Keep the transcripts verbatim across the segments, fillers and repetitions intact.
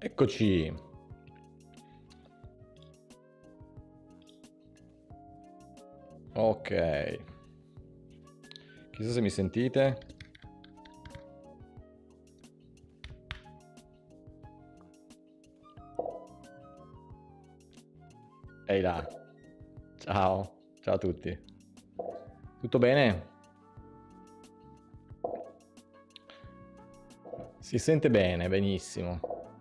Eccoci. Ok. Chissà se mi sentite. Ehi là. Ciao. Ciao a tutti. Tutto bene? Si sente bene, benissimo.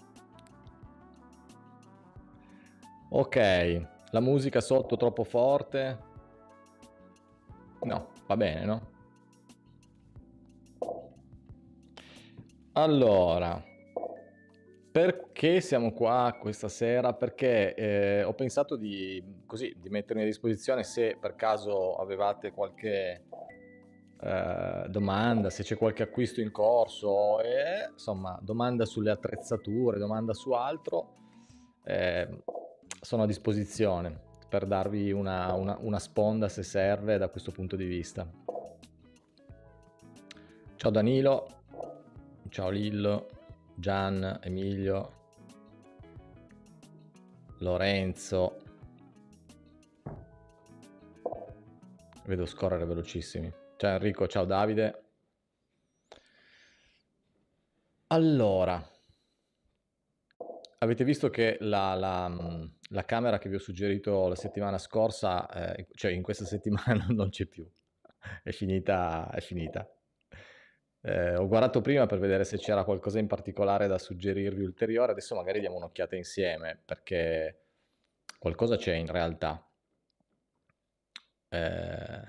Ok. La musica sotto troppo forte? No, va bene, no? Allora, perché siamo qua questa sera? Perché eh, ho pensato di, così, di mettermi a disposizione se per caso avevate qualche eh, domanda, se c'è qualche acquisto in corso, e, insomma, domanda sulle attrezzature, domanda su altro, eh, sono a disposizione per darvi una, una, una sponda se serve da questo punto di vista. Ciao Danilo, ciao Lillo, Gian, Emilio, Lorenzo. Vedo scorrere velocissimi. Ciao Enrico, ciao Davide. Allora, avete visto che la, la, la camera che vi ho suggerito la settimana scorsa, eh, cioè in questa settimana non c'è più. È finita, è finita. Eh, ho guardato prima per vedere se c'era qualcosa in particolare da suggerirvi ulteriore, adesso magari diamo un'occhiata insieme, perché qualcosa c'è in realtà. Eh,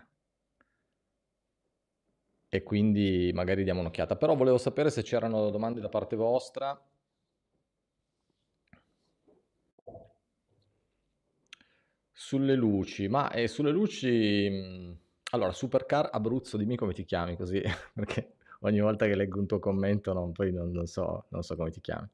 e quindi magari diamo un'occhiata. Però volevo sapere se c'erano domande da parte vostra. Sulle luci, ma eh, sulle luci... mh, Allora, Supercar Abruzzo, dimmi come ti chiami così, perché ogni volta che leggo un tuo commento non, poi non, non so, non so come ti chiami.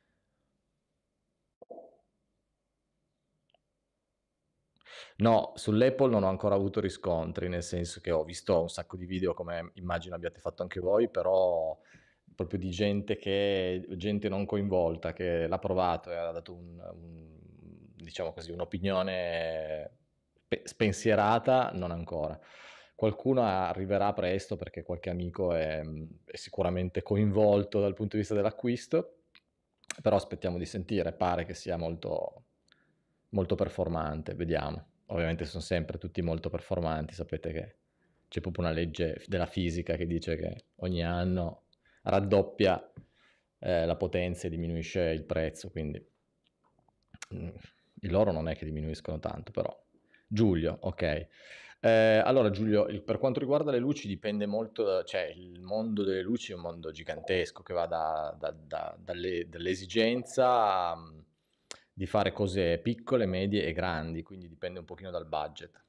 No, sull'Apple non ho ancora avuto riscontri, nel senso che ho visto un sacco di video, come immagino abbiate fatto anche voi, però proprio di gente che, gente non coinvolta, che l'ha provato e ha dato un, un- diciamo così, un'opinione pe- spensierata, non ancora. Qualcuno arriverà presto perché qualche amico è, è sicuramente coinvolto dal punto di vista dell'acquisto, però aspettiamo di sentire, pare che sia molto, molto performante, vediamo. Ovviamente sono sempre tutti molto performanti, sapete che c'è proprio una legge della fisica che dice che ogni anno raddoppia eh, la potenza e diminuisce il prezzo, quindi mm, i loro non è che diminuiscono tanto, però. Giulio, ok. Eh, allora Giulio, il- per quanto riguarda le luci dipende molto, da- cioè il mondo delle luci è un mondo gigantesco che va da- da- da- dalle- dall'esigenza mm, di fare cose piccole, medie e grandi, quindi dipende un pochino dal budget,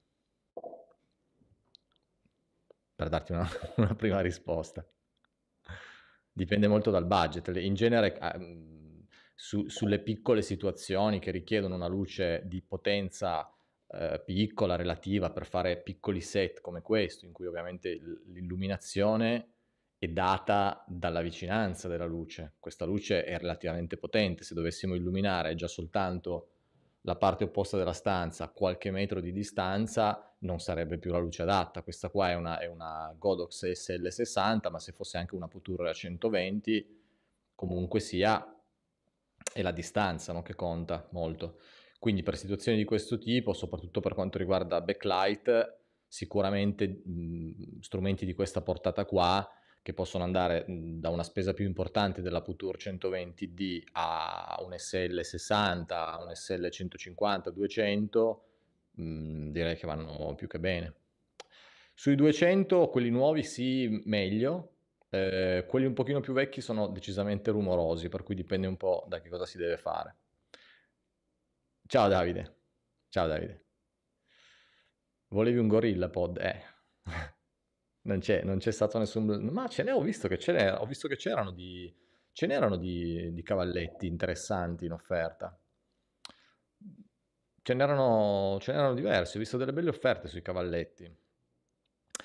per darti una, una prima risposta. Dipende molto dal budget. Le- In genere, ehm, su- sulle piccole situazioni che richiedono una luce di potenza eh, piccola, relativa, per fare piccoli set come questo, in cui ovviamente l- l'illuminazione è data dalla vicinanza della luce. Questa luce è relativamente potente. Se dovessimo illuminare già soltanto la parte opposta della stanza a qualche metro di distanza, non sarebbe più la luce adatta. Questa qua è una, è una Godox S L sessanta, ma se fosse anche una Putur a centoventi, comunque sia, è la distanza, no, che conta molto. Quindi per situazioni di questo tipo, soprattutto per quanto riguarda backlight, sicuramente mh, strumenti di questa portata qua, che possono andare mh, da una spesa più importante della Putur centoventi D a un S L sessanta, a un S L centocinquanta, duecento, mh, direi che vanno più che bene. Sui duecento, quelli nuovi sì, meglio. Eh, quelli un pochino più vecchi sono decisamente rumorosi, per cui dipende un po' da che cosa si deve fare. Ciao Davide. Ciao Davide. Volevi un Gorilla Pod? Eh. Non c'è, non c'è stato nessun... Ma ce n'è, ho visto che ce n'era, ho visto che c'erano di... Ce n'erano di, di cavalletti interessanti in offerta. Ce n'erano, ce n'erano diversi, ho visto delle belle offerte sui cavalletti.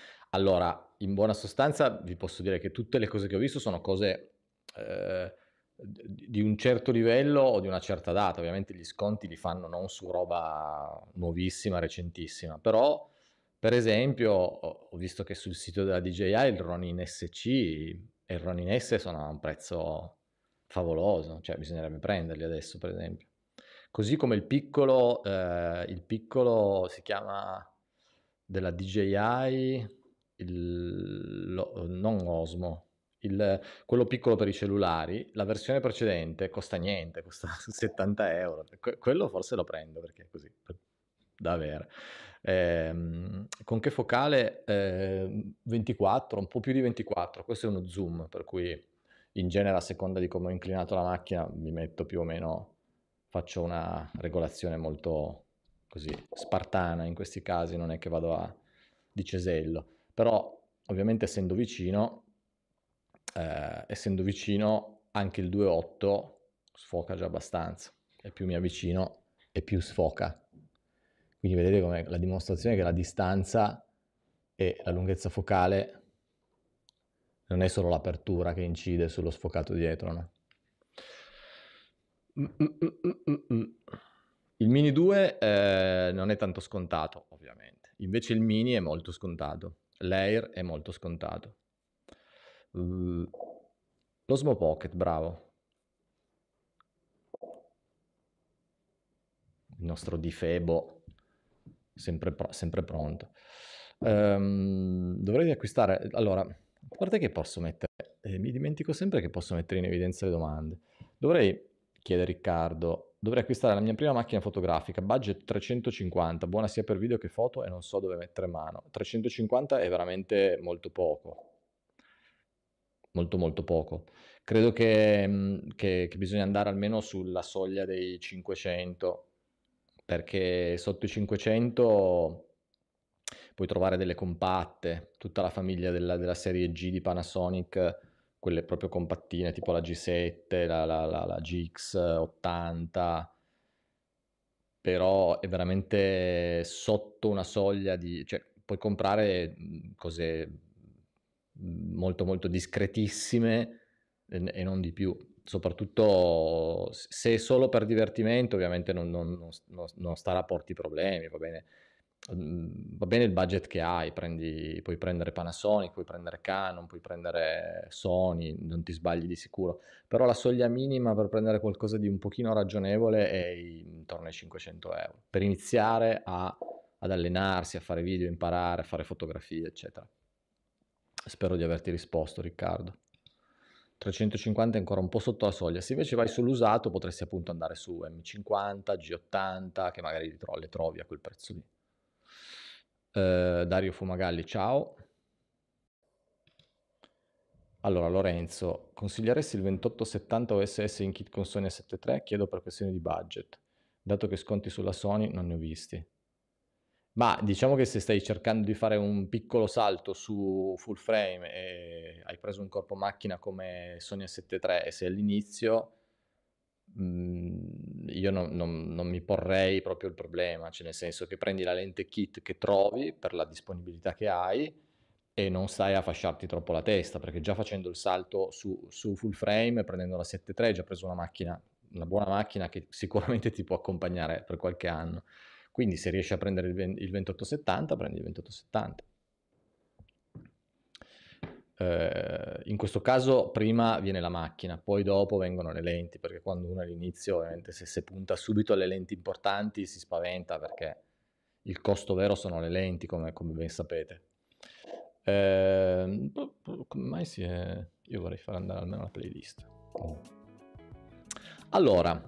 Allora, in buona sostanza vi posso dire che tutte le cose che ho visto sono cose eh, di un certo livello o di una certa data. Ovviamente gli sconti li fanno non su roba nuovissima, recentissima, però per esempio ho visto che sul sito della D J I il Ronin S C e il Ronin S sono a un prezzo favoloso, cioè bisognerebbe prenderli adesso per esempio. Così come il piccolo, eh, il piccolo si chiama della D J I, il, lo, non Osmo, il, quello piccolo per i cellulari, la versione precedente costa niente, costa settanta euro. Que- quello forse lo prendo perché è così, da avere. Eh, con che focale? Eh, ventiquattro, un po' più di ventiquattro. Questo è uno zoom, per cui in genere a seconda di come ho inclinato la macchina mi metto più o meno, faccio una regolazione molto così spartana in questi casi, non è che vado a di cesello, però ovviamente essendo vicino, eh, essendo vicino anche il due virgola otto sfoca già abbastanza, e più mi avvicino e più sfoca. Quindi vedete come la dimostrazione che la distanza e la lunghezza focale non è solo l'apertura che incide sullo sfocato dietro, no? Il Mini due eh, non è tanto scontato, ovviamente. Invece il Mini è molto scontato. L'Air è molto scontato. Uh, L'Osmo Pocket, bravo. Il nostro Difebo, sempre, pr- sempre pronto. Um, dovrei acquistare... Allora, a parte che posso mettere... Eh, mi dimentico sempre che posso mettere in evidenza le domande. Dovrei chiede Riccardo, dovrei acquistare la mia prima macchina fotografica, budget trecentocinquanta, buona sia per video che foto e non so dove mettere mano. trecentocinquanta è veramente molto poco, molto molto poco. Credo che, che, che bisogna andare almeno sulla soglia dei cinquecento, perché sotto i cinquecento puoi trovare delle compatte, tutta la famiglia della, della serie G di Panasonic, quelle proprio compattine, tipo la G sette, la, la, la, la G X ottanta, però è veramente sotto una soglia di... cioè puoi comprare cose molto molto discretissime e non di più, soprattutto se è solo per divertimento ovviamente non, non, non, non starà a porti problemi, va bene. Va bene il budget che hai, prendi, puoi prendere Panasonic, puoi prendere Canon, puoi prendere Sony, non ti sbagli di sicuro, però la soglia minima per prendere qualcosa di un pochino ragionevole è intorno ai cinquecento euro, per iniziare a, ad allenarsi, a fare video, imparare, a fare fotografie, eccetera. Spero di averti risposto, Riccardo. trecentocinquanta è ancora un po' sotto la soglia. Se invece vai sull'usato potresti appunto andare su M cinquanta, G ottanta, che magari le trovi a quel prezzo lì. Uh, Dario Fumagalli, ciao. Allora, Lorenzo, consiglieresti il ventotto settanta O S S in kit con Sony A sette tre? Chiedo per questione di budget, dato che sconti sulla Sony non ne ho visti. Ma diciamo che se stai cercando di fare un piccolo salto su full frame e hai preso un corpo macchina come Sony A sette tre e sei all'inizio, mh, io non, non, non mi porrei proprio il problema, cioè nel senso che prendi la lente kit che trovi per la disponibilità che hai e non stai a fasciarti troppo la testa, perché già facendo il salto su, su full frame, prendendo la sette tre, hai già preso una macchina, una buona macchina che sicuramente ti può accompagnare per qualche anno. Quindi se riesci a prendere il ventotto settanta, prendi il ventotto settanta. Eh, in questo caso prima viene la macchina, poi dopo vengono le lenti, perché quando uno all'inizio, ovviamente se si punta subito alle lenti importanti si spaventa, perché il costo vero sono le lenti, come, come ben sapete. Eh, come mai si è... Io vorrei far andare almeno la playlist. Allora,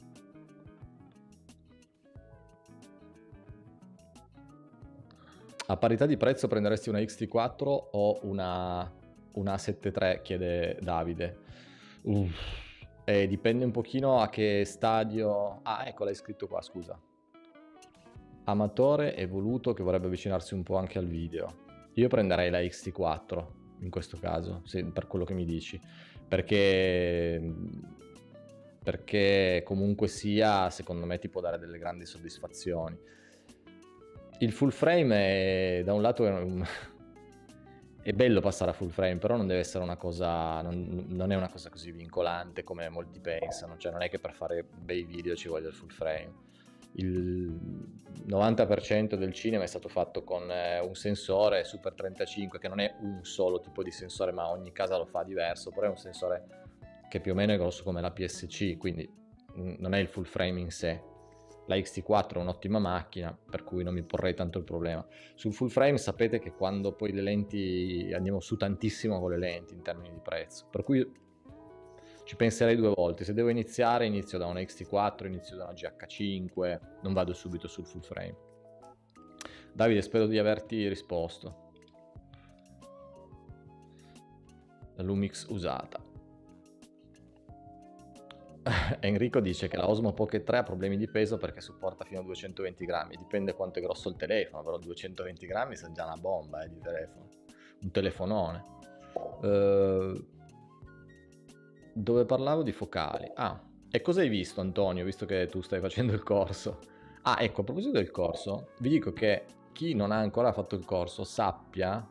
a parità di prezzo prenderesti una X T quattro o una, una A sette tre, chiede Davide. Uff, eh, dipende un pochino a che stadio... Ah, ecco, l'hai scritto qua, scusa. Amatore evoluto che vorrebbe avvicinarsi un po' anche al video. Io prenderei la X T quattro in questo caso, se, per quello che mi dici, perché... perché comunque sia, secondo me ti può dare delle grandi soddisfazioni. Il full frame è, da un lato è un, è bello passare a full frame, però non deve essere una cosa, non, non è una cosa così vincolante come molti pensano, cioè non è che per fare bei video ci voglia il full frame. Il novanta per cento del cinema è stato fatto con eh, un sensore Super trentacinque, che non è un solo tipo di sensore, ma ogni casa lo fa diverso, però è un sensore che più o meno è grosso come la P S C, quindi mh, non è il full frame in sé. La X T quattro è un'ottima macchina, per cui non mi porrei tanto il problema. Sul full frame sapete che quando poi le lenti, andiamo su tantissimo con le lenti in termini di prezzo, per cui ci penserei due volte. Se devo iniziare, inizio da una X T quattro, inizio da una G H cinque, non vado subito sul full frame. Davide, spero di averti risposto. La Lumix usata. Enrico dice che la Osmo Pocket tre ha problemi di peso perché supporta fino a duecentoventi grammi. Dipende quanto è grosso il telefono, però duecentoventi grammi è già una bomba eh, di telefono. Un telefonone. Uh, dove parlavo di focali. Ah, e cosa hai visto, Antonio, visto che tu stai facendo il corso? Ah, ecco, a proposito del corso, vi dico che chi non ha ancora fatto il corso sappia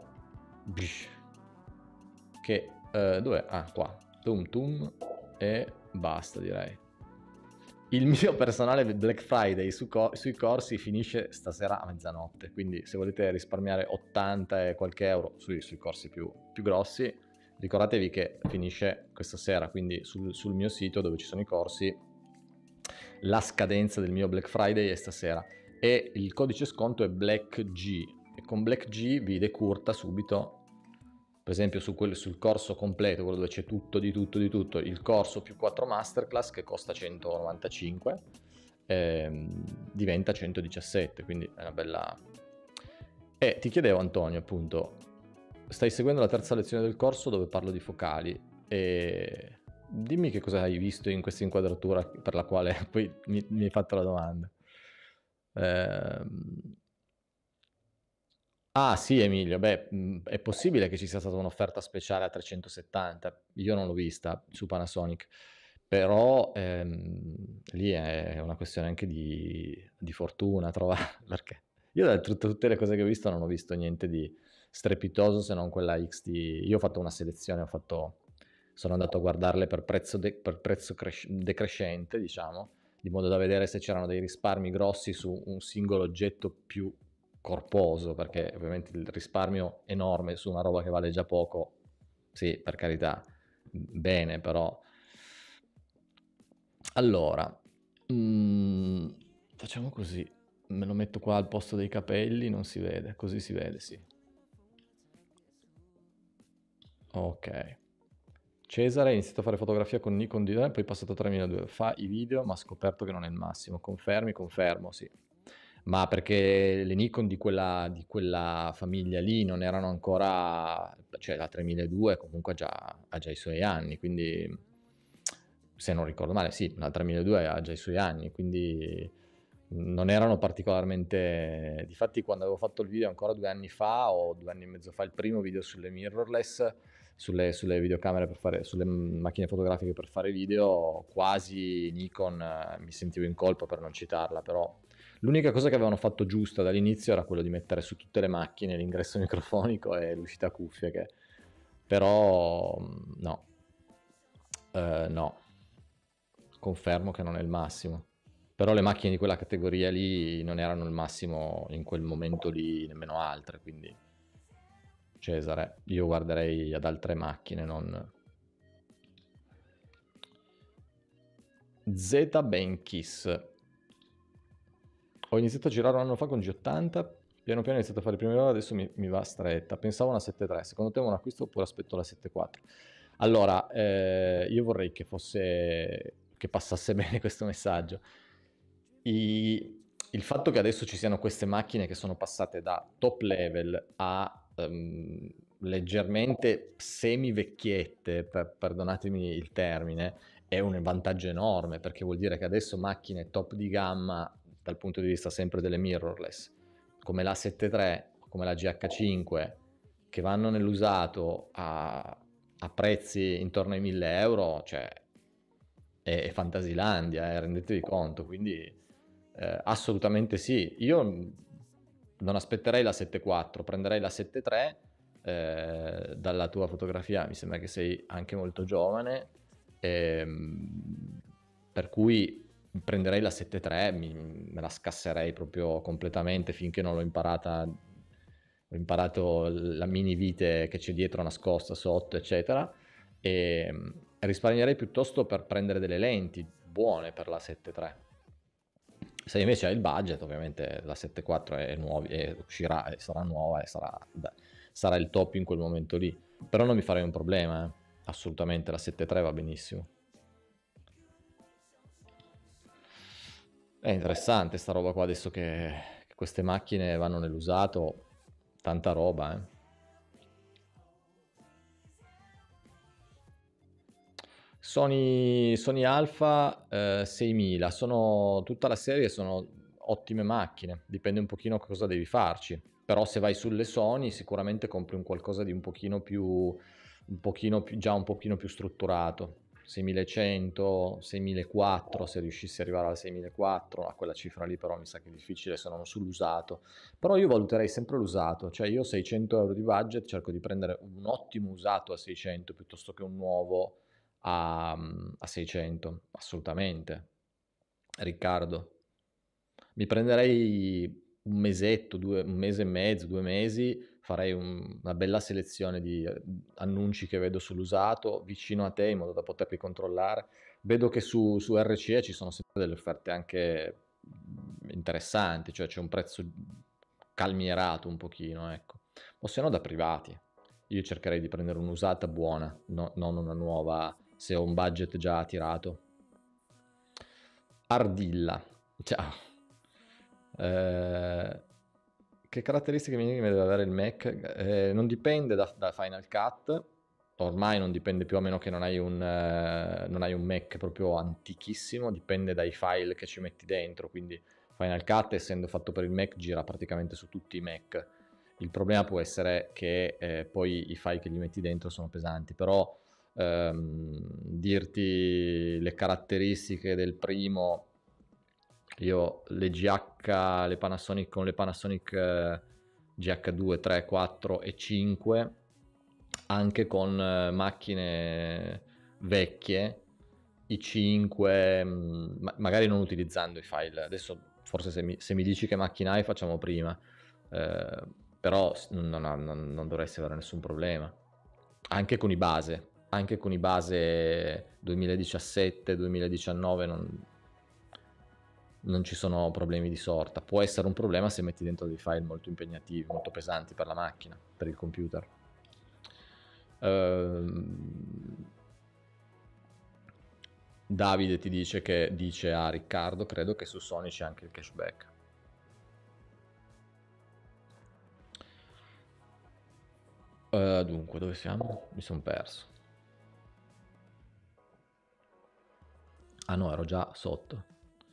che... Uh, dov'è? Ah, qua. Tum tum e... basta, direi. Il mio personale Black Friday su co- sui corsi finisce stasera a mezzanotte, quindi se volete risparmiare ottanta e qualche euro sui, sui corsi più, più grossi, ricordatevi che finisce questa sera, quindi sul, sul mio sito dove ci sono i corsi la scadenza del mio Black Friday è stasera e il codice sconto è Black G e con Black G vi decurta subito. Per esempio su quel, sul corso completo, quello dove c'è tutto di tutto di tutto, il corso più quattro masterclass che costa centonovantacinque ehm, diventa centodiciassette, quindi è una bella... E ti chiedevo, Antonio, appunto, stai seguendo la terza lezione del corso dove parlo di focali e dimmi che cosa hai visto in questa inquadratura per la quale poi mi, mi hai fatto la domanda. Ehm... Ah sì, Emilio, beh, mh, è possibile che ci sia stata un'offerta speciale a trecentosettanta, io non l'ho vista su Panasonic, però ehm, lì è una questione anche di, di fortuna trovare, perché io da tut- tutte le cose che ho visto non ho visto niente di strepitoso se non quella X T. Io ho fatto una selezione, ho fatto, sono andato a guardarle per prezzo, de- per prezzo cres- decrescente, diciamo, di modo da vedere se c'erano dei risparmi grossi su un singolo oggetto più corposo, perché ovviamente il risparmio enorme su una roba che vale già poco, sì, per carità, bene, però... Allora, mm, facciamo così, me lo metto qua al posto dei capelli, non si vede, così si vede, sì. Ok. Cesare ha iniziato a fare fotografia con Nikon D, poi è passato a tremiladue, fa i video ma ha scoperto che non è il massimo, confermi? Confermo, sì. Ma perché le Nikon di quella, di quella famiglia lì non erano ancora, cioè la tremiladue comunque ha già, ha già i suoi anni, quindi se non ricordo male, sì, la tremiladue ha già i suoi anni, quindi non erano particolarmente... Difatti quando avevo fatto il video ancora due anni fa o due anni e mezzo fa, il primo video sulle mirrorless, sulle, sulle videocamere per fare, sulle macchine fotografiche per fare video, quasi Nikon eh, mi sentivo in colpa per non citarla, però l'unica cosa che avevano fatto giusta dall'inizio era quello di mettere su tutte le macchine l'ingresso microfonico e l'uscita a cuffie, che però no, eh, no, confermo che non è il massimo. Però le macchine di quella categoria lì non erano il massimo in quel momento lì, nemmeno altre, quindi Cesare, io guarderei ad altre macchine, non... Z Benkis. Ho iniziato a girare un anno fa con G ottanta, piano piano ho iniziato a fare i primi lavori, adesso mi, mi va stretta. Pensavo a una sette tre, secondo te è un acquisto oppure aspetto la sette quattro? Allora, eh, io vorrei che fosse, che passasse bene questo messaggio. I, il fatto che adesso ci siano queste macchine che sono passate da top level a um, leggermente semi-vecchiette, per, perdonatemi il termine, è un vantaggio enorme, perché vuol dire che adesso macchine top di gamma dal punto di vista sempre delle mirrorless, come la sette tre, come la G H cinque, che vanno nell'usato a, a prezzi intorno ai mille euro, cioè è, è Fantasilandia, eh, rendetevi conto, quindi eh, assolutamente sì. Io non aspetterei la sette quattro, prenderei la sette tre eh, dalla tua fotografia mi sembra che sei anche molto giovane, ehm, per cui prenderei la sette tre, mi, me la scasserei proprio completamente finché non l'ho imparata, ho imparato la mini vite che c'è dietro nascosta sotto, eccetera, e mm, risparmierei piuttosto per prendere delle lenti buone per la sette tre. Se invece hai il budget, ovviamente la sette quattro è nuova, e uscirà e sarà nuova e sarà, beh, sarà il top in quel momento lì. Però non mi farei un problema, eh. Assolutamente la sette tre va benissimo. È interessante sta roba qua adesso che, che queste macchine vanno nell'usato, tanta roba, eh. Sony, Sony Alpha eh, seimila, sono, tutta la serie sono ottime macchine, dipende un pochino cosa devi farci, però se vai sulle Sony sicuramente compri un qualcosa di un pochino più, un pochino più, già un pochino più strutturato, seimilacento, seimilaquattrocento, se riuscissi ad arrivare alla seimilaquattrocento, a quella cifra lì però mi sa che è difficile se non sull'usato, però io valuterei sempre l'usato, cioè io seicento euro di budget cerco di prendere un ottimo usato a seicento piuttosto che un nuovo a, a seicento, assolutamente. Riccardo, mi prenderei un mesetto, due, un mese e mezzo, due mesi, farei un- una bella selezione di eh, annunci che vedo sull'usato vicino a te in modo da poterli controllare. Vedo che su, su R C E ci sono sempre delle offerte anche mm, interessanti, cioè c'è un prezzo calmierato un pochino, ecco. O se no da privati. Io cercherei di prendere un'usata buona, no- non una nuova se ho un budget già tirato. Ardilla, ciao. Eh, che caratteristiche minime deve avere il Mac? Eh, non dipende da, da Final Cut, ormai non dipende più a meno che non hai un, eh, non hai un Mac proprio antichissimo, dipende dai file che ci metti dentro, quindi Final Cut essendo fatto per il Mac gira praticamente su tutti i Mac. Il problema può essere che eh, poi i file che gli metti dentro sono pesanti, però ehm, dirti le caratteristiche del primo, io le G H, le Panasonic con le Panasonic eh, G H due, tre, quattro e cinque, anche con eh, macchine vecchie, i cinque, mh, ma- magari non utilizzando i file. Adesso forse se mi, se mi dici che macchina hai facciamo prima, eh, però s- non, ha- non- non dovresti avere nessun problema. Anche con i base, anche con i base duemiladiciassette, duemiladiciannove non, non ci sono problemi di sorta. Può essere un problema se metti dentro dei file molto impegnativi, molto pesanti per la macchina, per il computer. Ehm, Davide ti dice che dice a Riccardo, credo che su Sony c'è anche il cashback. Eh, dunque, dove siamo? Mi sono perso. Ah no, ero già sotto.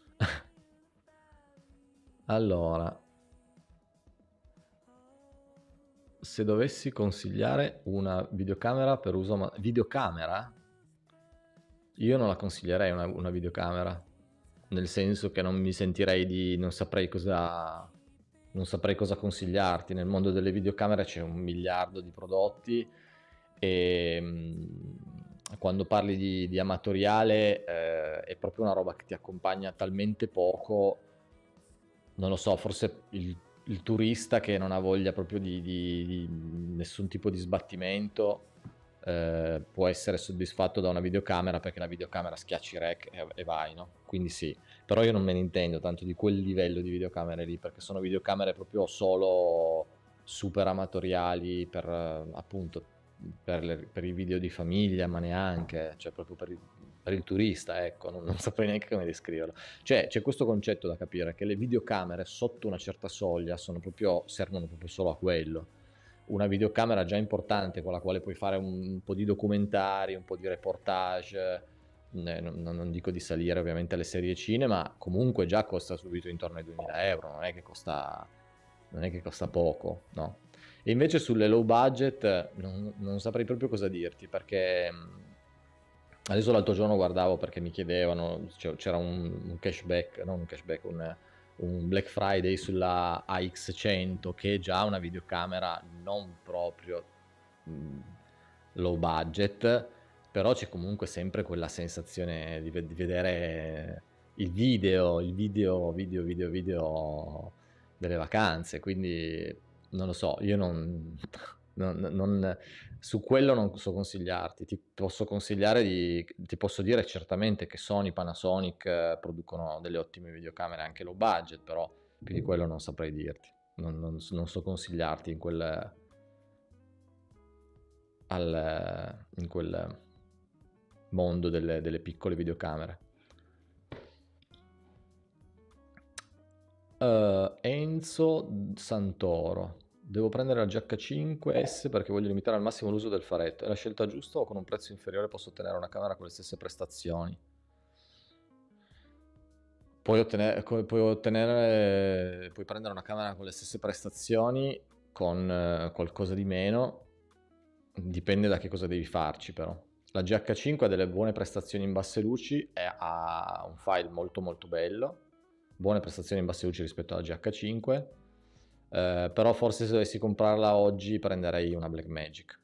Allora, se dovessi consigliare una videocamera per uso... Ma- videocamera? Io non la consiglierei una, una videocamera, nel senso che non mi sentirei di... non saprei cosa... non saprei cosa consigliarti. Nel mondo delle videocamere c'è un miliardo di prodotti e mh, quando parli di, di amatoriale eh, è proprio una roba che ti accompagna talmente poco, non lo so, forse il, il turista che non ha voglia proprio di, di- di nessun tipo di sbattimento eh, può essere soddisfatto da una videocamera perché la videocamera schiacci rec e, e vai, no? Quindi sì, però io non me ne intendo tanto di quel livello di videocamere lì perché sono videocamere proprio solo super amatoriali per eh, appunto per, le- per i video di famiglia, ma neanche, cioè proprio per il, per il turista, ecco, non, non saprei neanche come descriverlo. Cioè, c'è questo concetto da capire, che le videocamere sotto una certa soglia sono proprio, servono proprio solo a quello. Una videocamera già importante con la quale puoi fare un, un po' di documentari, un po' di reportage, eh, non, non dico di salire ovviamente alle serie cinema, comunque già costa subito intorno ai duemila euro, non è che costa, non è che costa poco, no? E invece sulle low budget non, non saprei proprio cosa dirti, perché mh, adesso l'altro giorno guardavo perché mi chiedevano, cioè, c'era un, un cashback, non un cashback, un, un Black Friday sulla A X cento che è già una videocamera non proprio mh, low budget, però c'è comunque sempre quella sensazione di, di vedere il video, il video, video, video, video delle vacanze, quindi non lo so, io non, non, non su quello non so consigliarti, ti posso consigliare di, ti posso dire certamente che Sony, Panasonic eh, producono delle ottime videocamere anche low budget, però più di quello non saprei dirti, non, non, non so consigliarti in quel, al, in quel mondo delle, delle piccole videocamere. Uh, Enzo Santoro: devo prendere la G H cinque S perché voglio limitare al massimo l'uso del faretto. È la scelta giusta o con un prezzo inferiore posso ottenere una camera con le stesse prestazioni? Puoi ottenere, puoi, ottenere, puoi prendere una camera con le stesse prestazioni con uh, qualcosa di meno, dipende da che cosa devi farci però. La G H cinque ha delle buone prestazioni in basse luci e ha un file molto molto bello, buone prestazioni in basse luci rispetto alla G H cinque, eh, però forse se dovessi comprarla oggi prenderei una Blackmagic,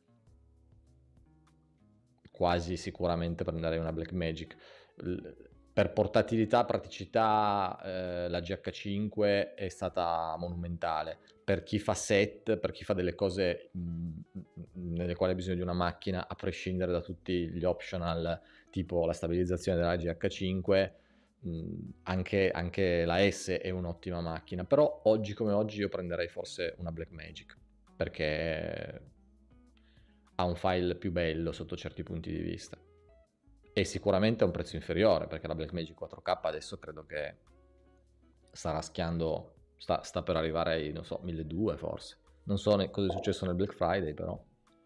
quasi sicuramente prenderei una Blackmagic. Per portatilità, praticità, eh, la G H cinque è stata monumentale. Per chi fa set, per chi fa delle cose mh, nelle quali ha bisogno di una macchina, a prescindere da tutti gli optional, tipo la stabilizzazione della G H cinque, mh, anche, anche la S è un'ottima macchina. Però oggi come oggi io prenderei forse una Blackmagic, perché ha un file più bello sotto certi punti di vista. E sicuramente a un prezzo inferiore, perché la Blackmagic quattro K adesso credo che sta raschiando, sta, sta per arrivare ai, non so, milleduecento forse. Non so ne, cosa è successo nel Black Friday, però.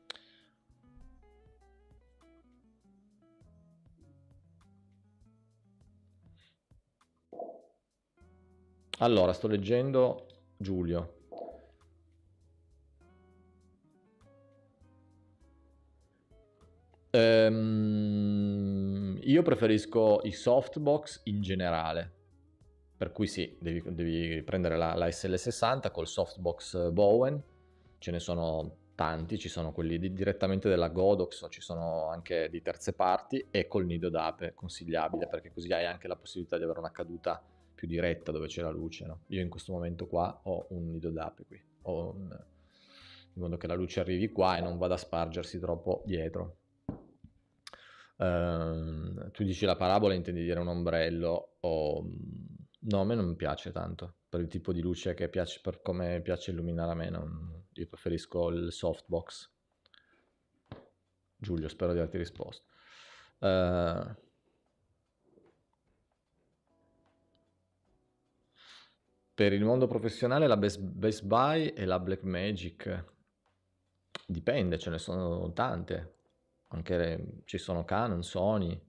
Allora, sto leggendo Giulio. Ehm, io preferisco i softbox in generale, per cui sì, devi, devi prendere la, la S L sessanta col softbox Bowen, ce ne sono tanti, ci sono quelli di, direttamente della Godox, o ci sono anche di terze parti, e col nido d'ape, consigliabile, perché così hai anche la possibilità di avere una caduta più diretta dove c'è la luce, no? Io in questo momento qua ho un nido d'ape qui, ho un, in modo che la luce arrivi qua e non vada a spargersi troppo dietro. Uh, tu dici la parabola, intendi dire un ombrello o... No, a me non mi piace tanto, per il tipo di luce che piace, per come piace illuminare a me, non... io preferisco il softbox. Giulio, spero di averti risposto. Uh... Per il mondo professionale la Best, Best Buy e la Blackmagic, dipende, ce ne sono tante, anche le... ci sono Canon, Sony,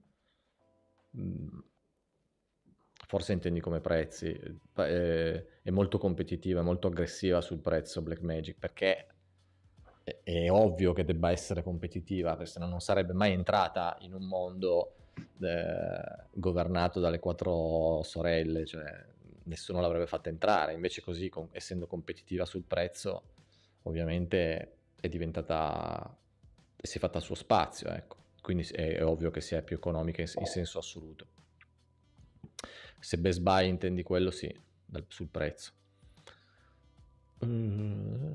forse intendi come prezzi, è molto competitiva, è molto aggressiva sul prezzo Blackmagic, perché è, è ovvio che debba essere competitiva, perché se no non sarebbe mai entrata in un mondo eh, governato dalle quattro sorelle, cioè nessuno l'avrebbe fatta entrare. Invece così, com- essendo competitiva sul prezzo, ovviamente è diventata, si è fatta il suo spazio, ecco. Quindi è, è ovvio che sia più economica in, in senso assoluto. Se Best Buy intendi quello, sì, dal, sul prezzo. Mm.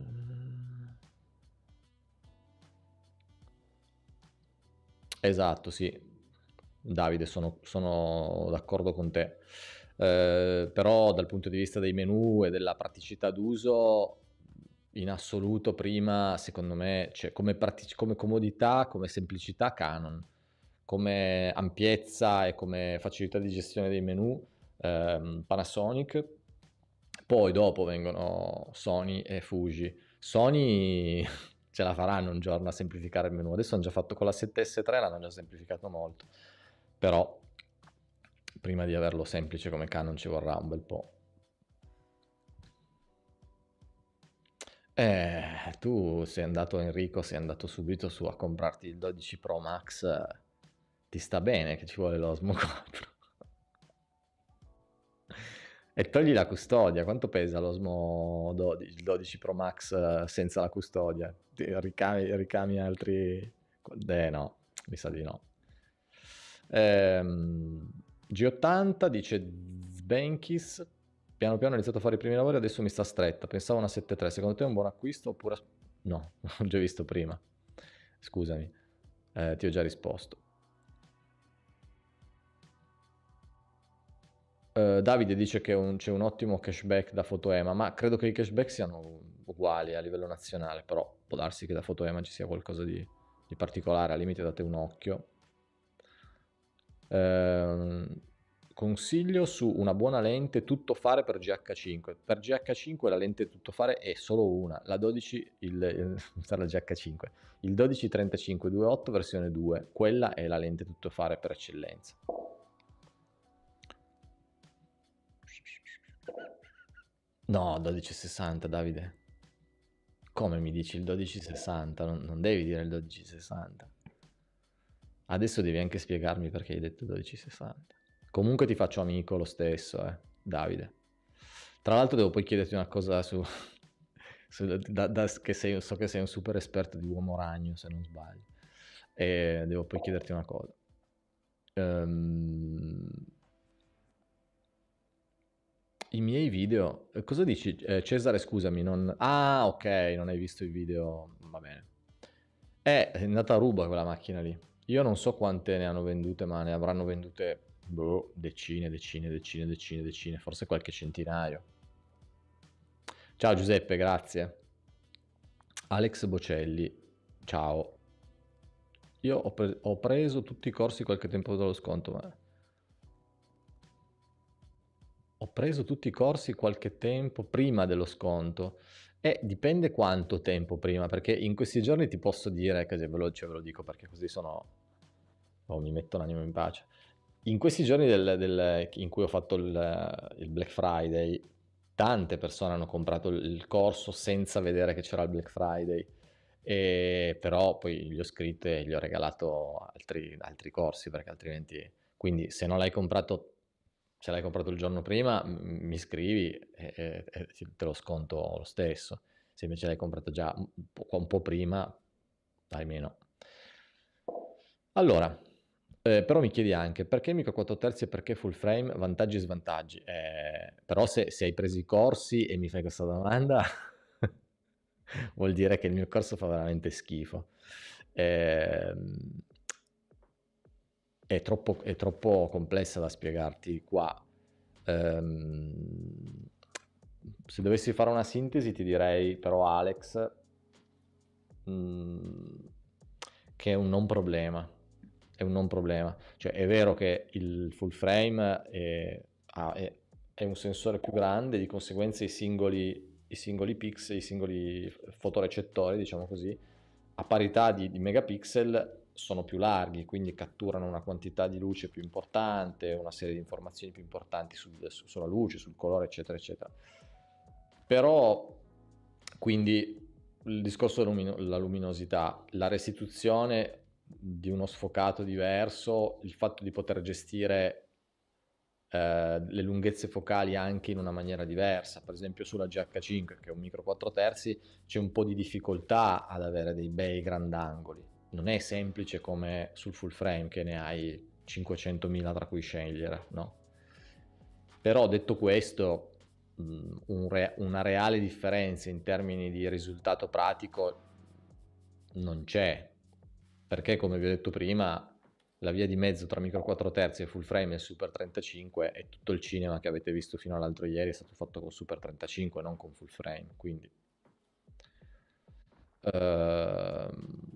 Esatto, sì. Davide, sono, sono d'accordo con te. Eh, però dal punto di vista dei menu e della praticità d'uso, in assoluto prima, secondo me, cioè, come, pratic- come comodità, come semplicità, Canon. Come ampiezza e come facilità di gestione dei menu, ehm, Panasonic. Poi dopo vengono Sony e Fuji. Sony ce la faranno un giorno a semplificare il menu. Adesso hanno già fatto con la sette S tre, l'hanno già semplificato molto. Però prima di averlo semplice come Canon ci vorrà un bel po'. Eh, tu sei andato, Enrico, sei andato subito su a comprarti il dodici Pro Max. Ti sta bene che ci vuole l'Osmo quattro. E togli la custodia, quanto pesa l'Osmo dodici, il dodici Pro Max eh, senza la custodia? Ti Ricami, ricami altri... Eh no, mi sa di no. Ehm, G ottanta dice Zbenkis, piano piano ho iniziato a fare i primi lavori, adesso mi sta stretta, pensavo una sette tre, secondo te è un buon acquisto oppure... No, l'ho già visto prima, scusami, eh, ti ho già risposto. Uh, Davide dice che un, c'è un ottimo cashback da Fotoema, ma credo che i cashback siano uguali a livello nazionale, però può darsi che da Fotoema ci sia qualcosa di, di particolare, al limite date un occhio. Uh, consiglio su una buona lente tuttofare per G H cinque. Per G H cinque la lente tuttofare è solo una, la dodici, il, il, la G H cinque, il dodici trentacinque due otto versione due, quella è la lente tuttofare per eccellenza. No, dodici sessanta, Davide. Come mi dici il dodici sessanta? Non, non devi dire il dodici sessanta. Adesso devi anche spiegarmi perché hai detto dodici sessanta. Comunque ti faccio amico lo stesso, eh, Davide. Tra l'altro devo poi chiederti una cosa su... su da, da, che sei, so che sei un super esperto di Uomo Ragno, se non sbaglio. E devo poi chiederti una cosa. Um, I miei video... Cosa dici? Eh, Cesare, scusami, non... Ah, ok, non hai visto i video... Va bene. Eh, è andata a ruba quella macchina lì. Io non so quante ne hanno vendute, ma ne avranno vendute boh, decine, decine, decine, decine, decine, forse qualche centinaio. Ciao Giuseppe, grazie. Alex Bocelli, ciao. Io ho, pre- ho preso tutti i corsi qualche tempo dallo sconto, ma... Ho preso tutti i corsi qualche tempo prima dello sconto. E dipende quanto tempo prima, perché in questi giorni ti posso dire, così ve lo, cioè ve lo dico perché così sono... Oh, mi metto l'animo in pace. In questi giorni del, del, in cui ho fatto il, il Black Friday, tante persone hanno comprato il corso senza vedere che c'era il Black Friday, e però poi gli ho scritto e gli ho regalato altri, altri corsi, perché altrimenti... Quindi se non l'hai comprato, se l'hai comprato il giorno prima, mi scrivi e, e, e te lo sconto lo stesso. Se invece l'hai comprato già un po', un po' prima, dai meno. Allora, eh, però mi chiedi anche perché micro quattro terzi e perché full frame, vantaggi e svantaggi. Eh, però se, se hai preso i corsi e mi fai questa domanda, vuol dire che il mio corso fa veramente schifo. Eh, è, troppo, è troppo complessa da spiegarti qua. Eh, se dovessi fare una sintesi ti direi però Alex mh, che è un non problema. È un non problema. Cioè è vero che il full frame è, ha- è- è un sensore più grande, di conseguenza i singoli, i singoli pixel, i singoli fotorecettori, diciamo così, a parità di, di megapixel sono più larghi, quindi catturano una quantità di luce più importante, una serie di informazioni più importanti sul- su- sulla luce, sul colore, eccetera, eccetera. Però, quindi, il discorso della lumino- la luminosità, la restituzione di uno sfocato diverso, il fatto di poter gestire eh, le lunghezze focali anche in una maniera diversa. Per esempio sulla G H cinque, che è un micro quattro terzi, c'è un po' di difficoltà ad avere dei bei grandangoli. Non è semplice come sul full frame, che ne hai cinquecentomila tra cui scegliere, no? Però detto questo, un re- una reale differenza in termini di risultato pratico non c'è, perché come vi ho detto prima, la via di mezzo tra micro quattro terzi e full frame e super trentacinque è tutto il cinema che avete visto fino all'altro ieri è stato fatto con super trentacinque, non con full frame, quindi... Ehm...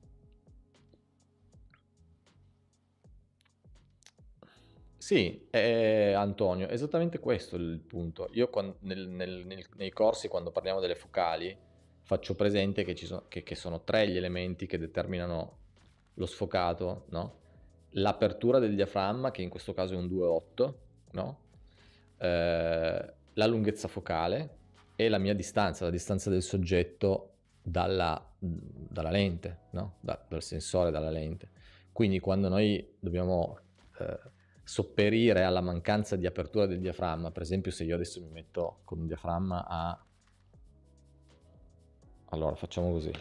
Sì, eh, Antonio, è esattamente questo il punto. Io quan- nel- nel- nel- nei corsi, quando parliamo delle focali, faccio presente che, ci sono, che, che sono tre gli elementi che determinano lo sfocato, no? L'apertura del diaframma, che in questo caso è un due virgola otto, no? Eh, la lunghezza focale e la mia distanza, la distanza del soggetto dalla, dalla lente, no? Da- dal sensore, dalla lente. Quindi quando noi dobbiamo... eh, sopperire alla mancanza di apertura del diaframma. Per esempio, se io adesso mi metto con un diaframma a... Allora, facciamo così.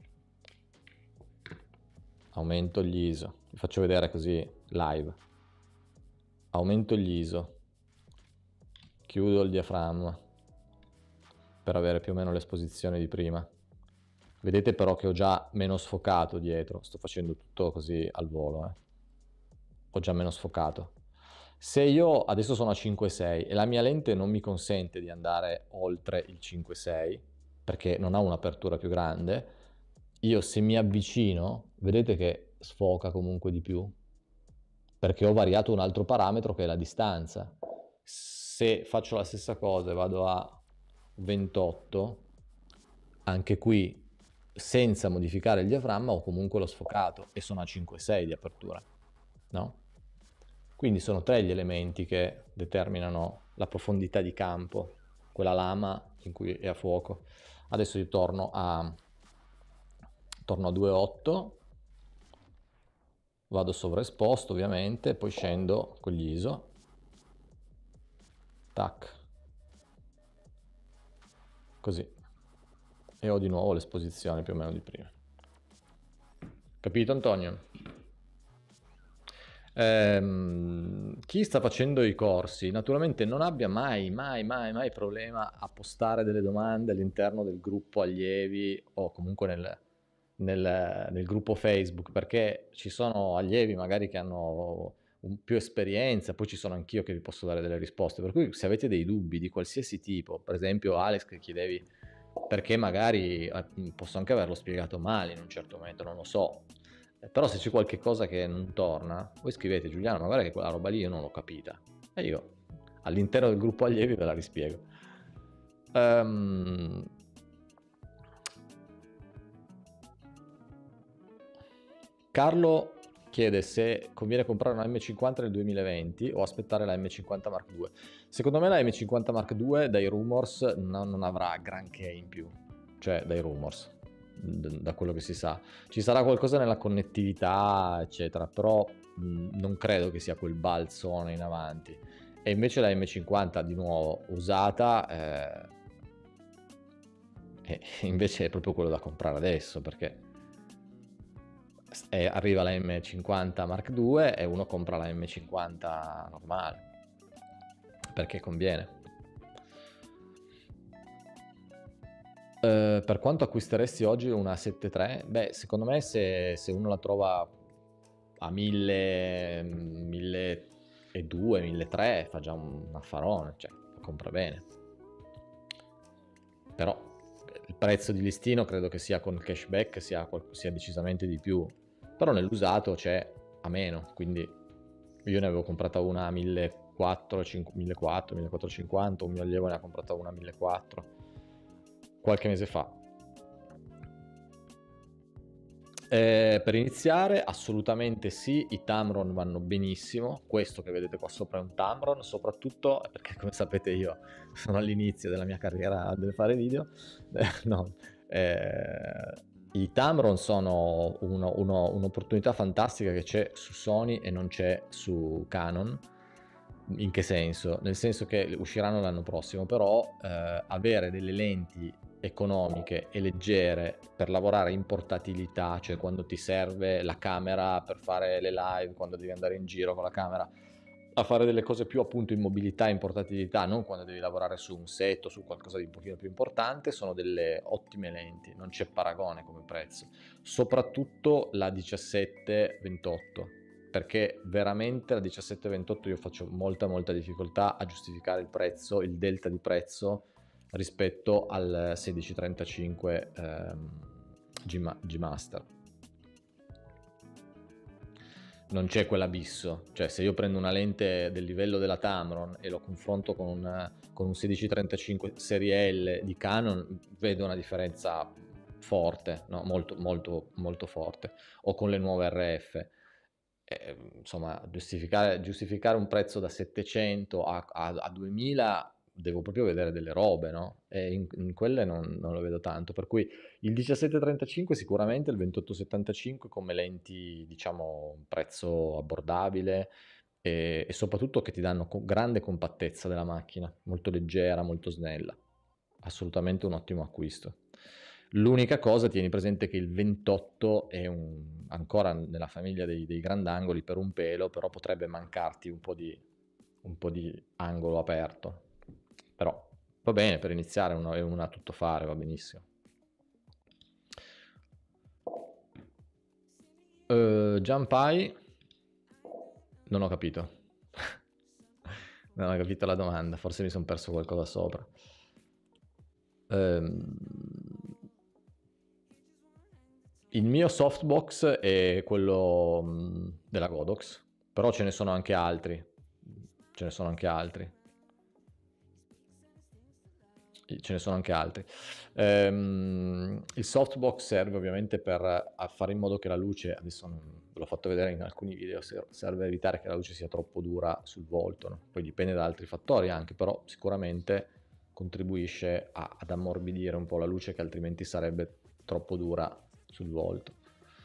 Aumento gli I S O. Vi faccio vedere così live. Aumento gli I S O. Chiudo il diaframma per avere più o meno l'esposizione di prima. Vedete però che ho già meno sfocato dietro. Sto facendo tutto così al volo. Eh. Ho già meno sfocato. Se io adesso sono a cinque sei e la mia lente non mi consente di andare oltre il cinque sei, perché non ha un'apertura più grande, io se mi avvicino, vedete che sfoca comunque di più, perché ho variato un altro parametro che è la distanza. Se faccio la stessa cosa e vado a ventotto, anche qui senza modificare il diaframma ho comunque lo sfocato e sono a cinque sei di apertura, no? Quindi sono tre gli elementi che determinano la profondità di campo, quella lama in cui è a fuoco. Adesso io torno a, torno a due virgola otto, vado sovraesposto ovviamente, poi scendo con gli I S O, tac, così, e ho di nuovo l'esposizione più o meno di prima. Capito, Antonio? Ehm, chi sta facendo i corsi naturalmente non abbia mai, mai, mai, mai problema a postare delle domande all'interno del gruppo allievi o comunque nel, nel, nel gruppo Facebook, perché ci sono allievi magari che hanno un, più esperienza, poi ci sono anch'io che vi posso dare delle risposte, per cui se avete dei dubbi di qualsiasi tipo, per esempio Alex che chiedevi perché magari eh, posso anche averlo spiegato male in un certo momento, non lo so. Però se c'è qualche cosa che non torna, voi scrivete Giuliano, ma guarda che quella roba lì io non l'ho capita. E io all'interno del gruppo allievi ve la rispiego. Um, Carlo chiede se conviene comprare una M cinquanta nel duemilaventi o aspettare la M cinquanta Mark due. Secondo me la M cinquanta Mark due dai rumors non, non avrà granché in più, cioè dai rumors. Da quello che si sa ci sarà qualcosa nella connettività eccetera, però mh, non credo che sia quel balzone in avanti. E invece la M cinquanta di nuovo usata eh, e invece è proprio quello da comprare adesso, perché è, arriva la M cinquanta Mark due e uno compra la M cinquanta normale perché conviene. Uh, per quanto acquisteresti oggi una sette tre? Beh, secondo me se, se uno la trova a mille, milleduecento, milletrecento fa già un affarone, cioè compra bene. Però il prezzo di listino credo che sia con cashback sia, sia decisamente di più, però nell'usato c'è a meno, quindi io ne avevo comprata una a millequattrocento, millequattrocento, millequattrocentocinquanta, un mio allievo ne ha comprata una a millequattrocento qualche mese fa. Eh, per iniziare assolutamente sì, i Tamron vanno benissimo, questo che vedete qua sopra è un Tamron, soprattutto perché come sapete io sono all'inizio della mia carriera del fare video, eh, no, eh, i Tamron sono uno, uno, un'opportunità fantastica che c'è su Sony e non c'è su Canon. In che senso? Nel senso che usciranno l'anno prossimo, però eh, avere delle lenti economiche e leggere per lavorare in portatilità, cioè quando ti serve la camera per fare le live, quando devi andare in giro con la camera a fare delle cose più appunto in mobilità, in portatilità, non quando devi lavorare su un set o su qualcosa di un pochino più importante, sono delle ottime lenti, non c'è paragone come prezzo, soprattutto la diciassette ventotto, perché veramente la diciassette ventotto io faccio molta molta difficoltà a giustificare il prezzo, il delta di prezzo rispetto al sedici trentacinque ehm, G, G Master. Non c'è quell'abisso, cioè se io prendo una lente del livello della Tamron e lo confronto con un, con un sedici trentacinque serie L di Canon, vedo una differenza forte, no? molto, molto, molto forte, o con le nuove R F. Eh, insomma, giustificare, giustificare un prezzo da settecento a, a, a duemila devo proprio vedere delle robe, no? E in, in quelle non, non lo vedo tanto, per cui il diciassette trentacinque sicuramente, il ventotto settantacinque come lenti, diciamo, un prezzo abbordabile, e, e soprattutto che ti danno co- grande compattezza della macchina, molto leggera, molto snella. Assolutamente un ottimo acquisto. L'unica cosa, tieni presente che il ventotto è un, ancora nella famiglia dei, dei grandangoli per un pelo, però potrebbe mancarti un po' di, un po' di angolo aperto. Però va bene, per iniziare è una a tutto fare, va benissimo. Uh, Gianpai, non ho capito. Non ho capito la domanda, forse mi sono perso qualcosa sopra. Um, il mio softbox è quello um, della Godox, però ce ne sono anche altri. Ce ne sono anche altri. Ce ne sono anche altri. Um, il softbox serve ovviamente per fare in modo che la luce, adesso non, ve l'ho fatto vedere in alcuni video, serve a evitare che la luce sia troppo dura sul volto, no? Poi dipende da altri fattori anche, però sicuramente contribuisce a, ad ammorbidire un po' la luce che altrimenti sarebbe troppo dura sul volto.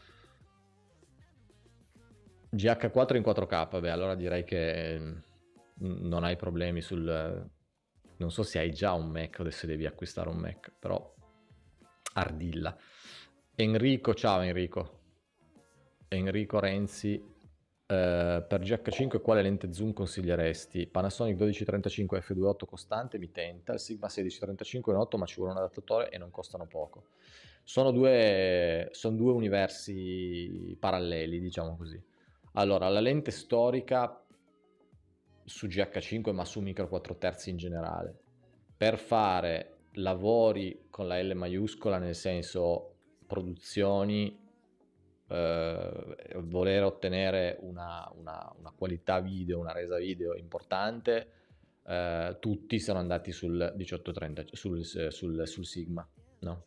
G H quattro in quattro K, beh allora direi che non hai problemi sul... Non so se hai già un Mac o se devi acquistare un Mac, però ardilla. Enrico, ciao Enrico. Enrico Renzi, eh, per G H cinque quale lente zoom consiglieresti? Panasonic dodici trentacinque F due punto otto costante mi tenta, il Sigma sedici trentacinque in otto ma ci vuole un adattatore e non costano poco. Sono due, sono due universi paralleli, diciamo così. Allora, la lente storica su G H cinque ma su micro quattro terzi in generale, per fare lavori con la L maiuscola, nel senso produzioni, eh, voler ottenere una, una, una qualità video, una resa video importante, eh, tutti sono andati sul diciotto trenta, sul, sul, sul Sigma, no?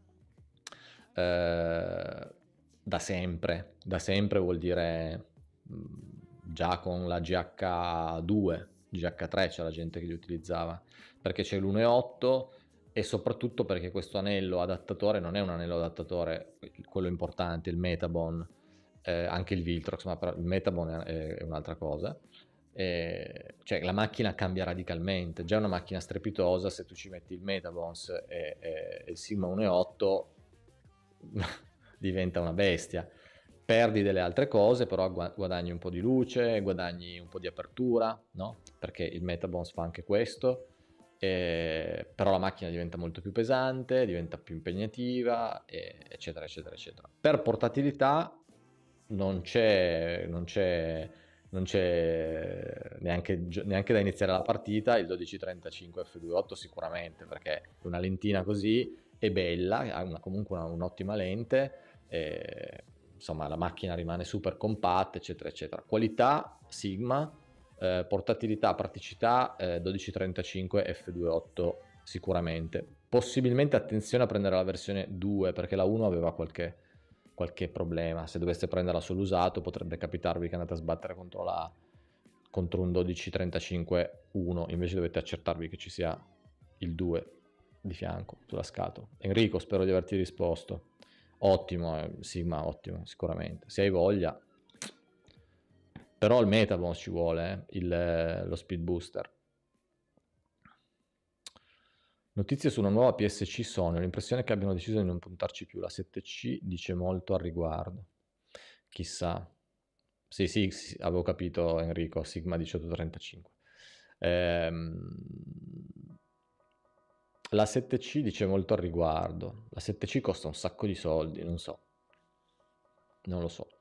Eh, da sempre, da sempre vuol dire già con la G H due, G H tre c'è la gente che li utilizzava, perché c'è l'uno virgola otto e soprattutto perché questo anello adattatore non è un anello adattatore, quello importante, il Metabon, eh, anche il Viltrox, ma il Metabon è, è un'altra cosa. Eh, cioè la macchina cambia radicalmente, già è una macchina strepitosa, se tu ci metti il Metabons e, e, e il Sigma uno virgola otto diventa una bestia. Perdi delle altre cose, però guadagni un po' di luce, guadagni un po' di apertura, no? Perché il Metabons fa anche questo, eh, però la macchina diventa molto più pesante, diventa più impegnativa, eh, eccetera, eccetera, eccetera. Per portatilità non c'è, non c'è, non c'è neanche, neanche da iniziare la partita, il dodici trentacinque F due punto otto sicuramente, perché una lentina così è bella, ha una, comunque una, un'ottima lente, eh, insomma la macchina rimane super compatta, eccetera, eccetera. Qualità, Sigma, eh, portatilità, praticità, eh, dodici trentacinque F due punto otto sicuramente. Possibilmente attenzione a prendere la versione due, perché la uno aveva qualche, qualche problema. Se doveste prenderla sull'usato potrebbe capitarvi che andate a sbattere contro, la, contro un dodici trentacinque uno, invece dovete accertarvi che ci sia il due di fianco sulla scatola. Enrico, spero di averti risposto. Ottimo, eh, Sigma, ottimo, sicuramente. Se hai voglia. Però il Metabons ci vuole, eh, il, lo Speed Booster. Notizie su una nuova P S C Sony, ho l'impressione che abbiano deciso di non puntarci più. La sette C dice molto al riguardo. Chissà. Sì, sì, sì, avevo capito Enrico, Sigma diciotto trentacinque. Ehm... La sette C dice molto al riguardo. La sette C costa un sacco di soldi, non so. Non lo so.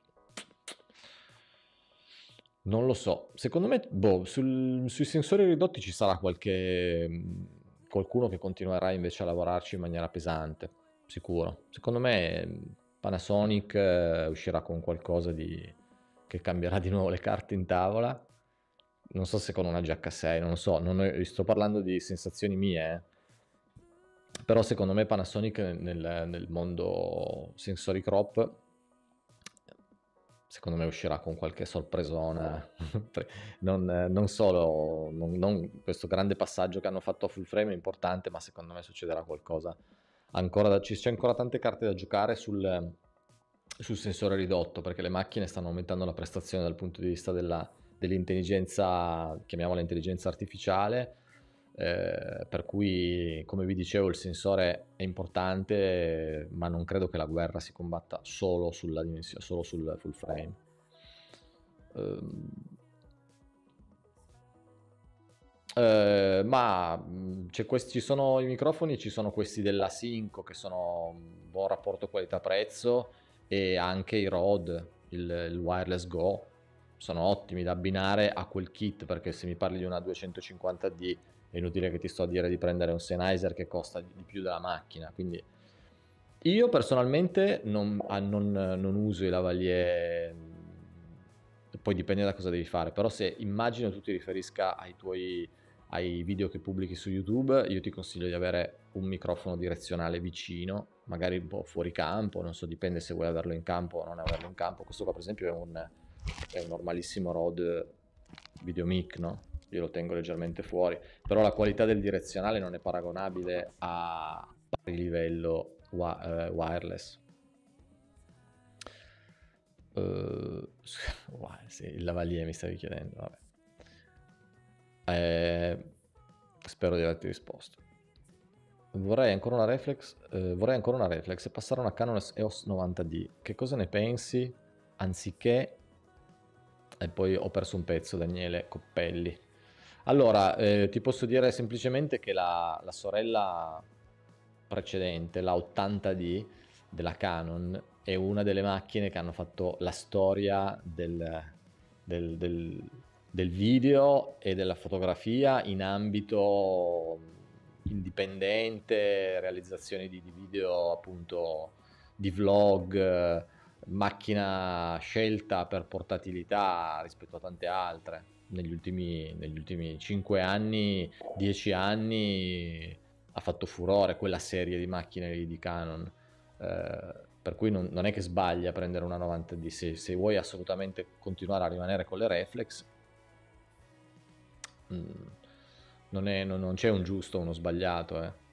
Non lo so. Secondo me, boh, sul, sui sensori ridotti ci sarà qualche... qualcuno che continuerà invece a lavorarci in maniera pesante, sicuro. Secondo me Panasonic eh, uscirà con qualcosa di... che cambierà di nuovo le carte in tavola. Non so se con una G H sei, non lo so, non ho, sto parlando di sensazioni mie, eh. Però secondo me Panasonic nel, nel mondo sensori crop secondo me uscirà con qualche sorpresona. non, non solo non, non questo grande passaggio che hanno fatto a full frame è importante, ma secondo me succederà qualcosa ancora da, c'è ancora tante carte da giocare sul, sul sensore ridotto, perché le macchine stanno aumentando la prestazione dal punto di vista della, dell'intelligenza, chiamiamola intelligenza artificiale, eh, per cui, come vi dicevo, il sensore è importante, ma non credo che la guerra si combatta solo sulla dimensione, solo sul full frame. Ehm, Eh, ma c'è questi, ci sono i microfoni, ci sono questi della Synco che sono un buon rapporto qualità-prezzo, e anche i Rode, il, il Wireless Go, sono ottimi da abbinare a quel kit, perché se mi parli di una duecentocinquanta D è inutile che ti sto a dire di prendere un Sennheiser che costa di più della macchina. Quindi io personalmente non, ah, non, non uso i lavalier, poi dipende da cosa devi fare, però se immagino tu ti riferisca ai tuoi ai video che pubblichi su YouTube, io ti consiglio di avere un microfono direzionale vicino, magari un po' fuori campo, non so, dipende se vuoi averlo in campo o non averlo in campo. Questo qua per esempio è un, è un normalissimo Rode Videomic, no? Io lo tengo leggermente fuori, però la qualità del direzionale non è paragonabile a pari livello wi- eh, wireless. Uh, sì, il lavalier mi stavi chiedendo, vabbè. Eh, spero di averti risposto. Vorrei ancora una reflex, eh, vorrei ancora una reflex e passare a una Canon E O S novanta D. Che cosa ne pensi? Anziché... E poi ho perso un pezzo, Daniele Coppelli. Allora, eh, ti posso dire semplicemente che la, la sorella precedente, la ottanta D della Canon, è una delle macchine che hanno fatto la storia del, del, del, del video e della fotografia in ambito indipendente, realizzazioni di, di video appunto di vlog, macchina scelta per portatilità rispetto a tante altre. Negli ultimi, negli ultimi cinque anni, dieci anni ha fatto furore quella serie di macchine lì di Canon, eh, per cui non, non è che sbaglia a prendere una novanta D. Se, se vuoi assolutamente continuare a rimanere con le reflex, mh, non, è, non, non c'è un giusto o uno sbagliato, eh.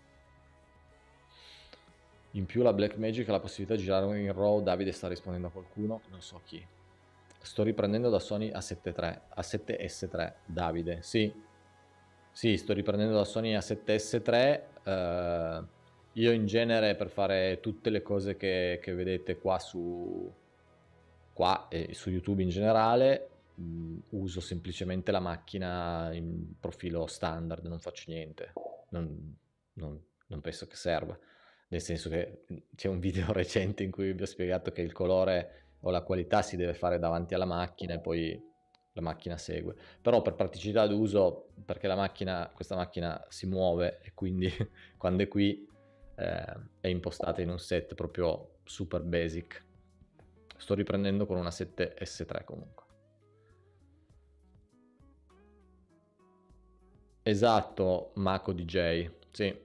In più la Blackmagic ha la possibilità di girare in RAW. Davide sta rispondendo a qualcuno, non so chi. Sto riprendendo da Sony A sette tre, A sette S tre, Davide, sì. Sì, sto riprendendo da Sony A sette S tre. Eh, io in genere, per fare tutte le cose che, che vedete qua su, qua e su YouTube in generale, mh, uso semplicemente la macchina in profilo standard, non faccio niente. Non, non, non penso che serva. Nel senso che c'è un video recente in cui vi ho spiegato che il colore o la qualità si deve fare davanti alla macchina e poi la macchina segue. Però per praticità d'uso, perché la macchina, questa macchina si muove e quindi quando è qui eh, è impostata in un set proprio super basic. Sto riprendendo con una sette S tre comunque. Esatto, Mako D J, sì.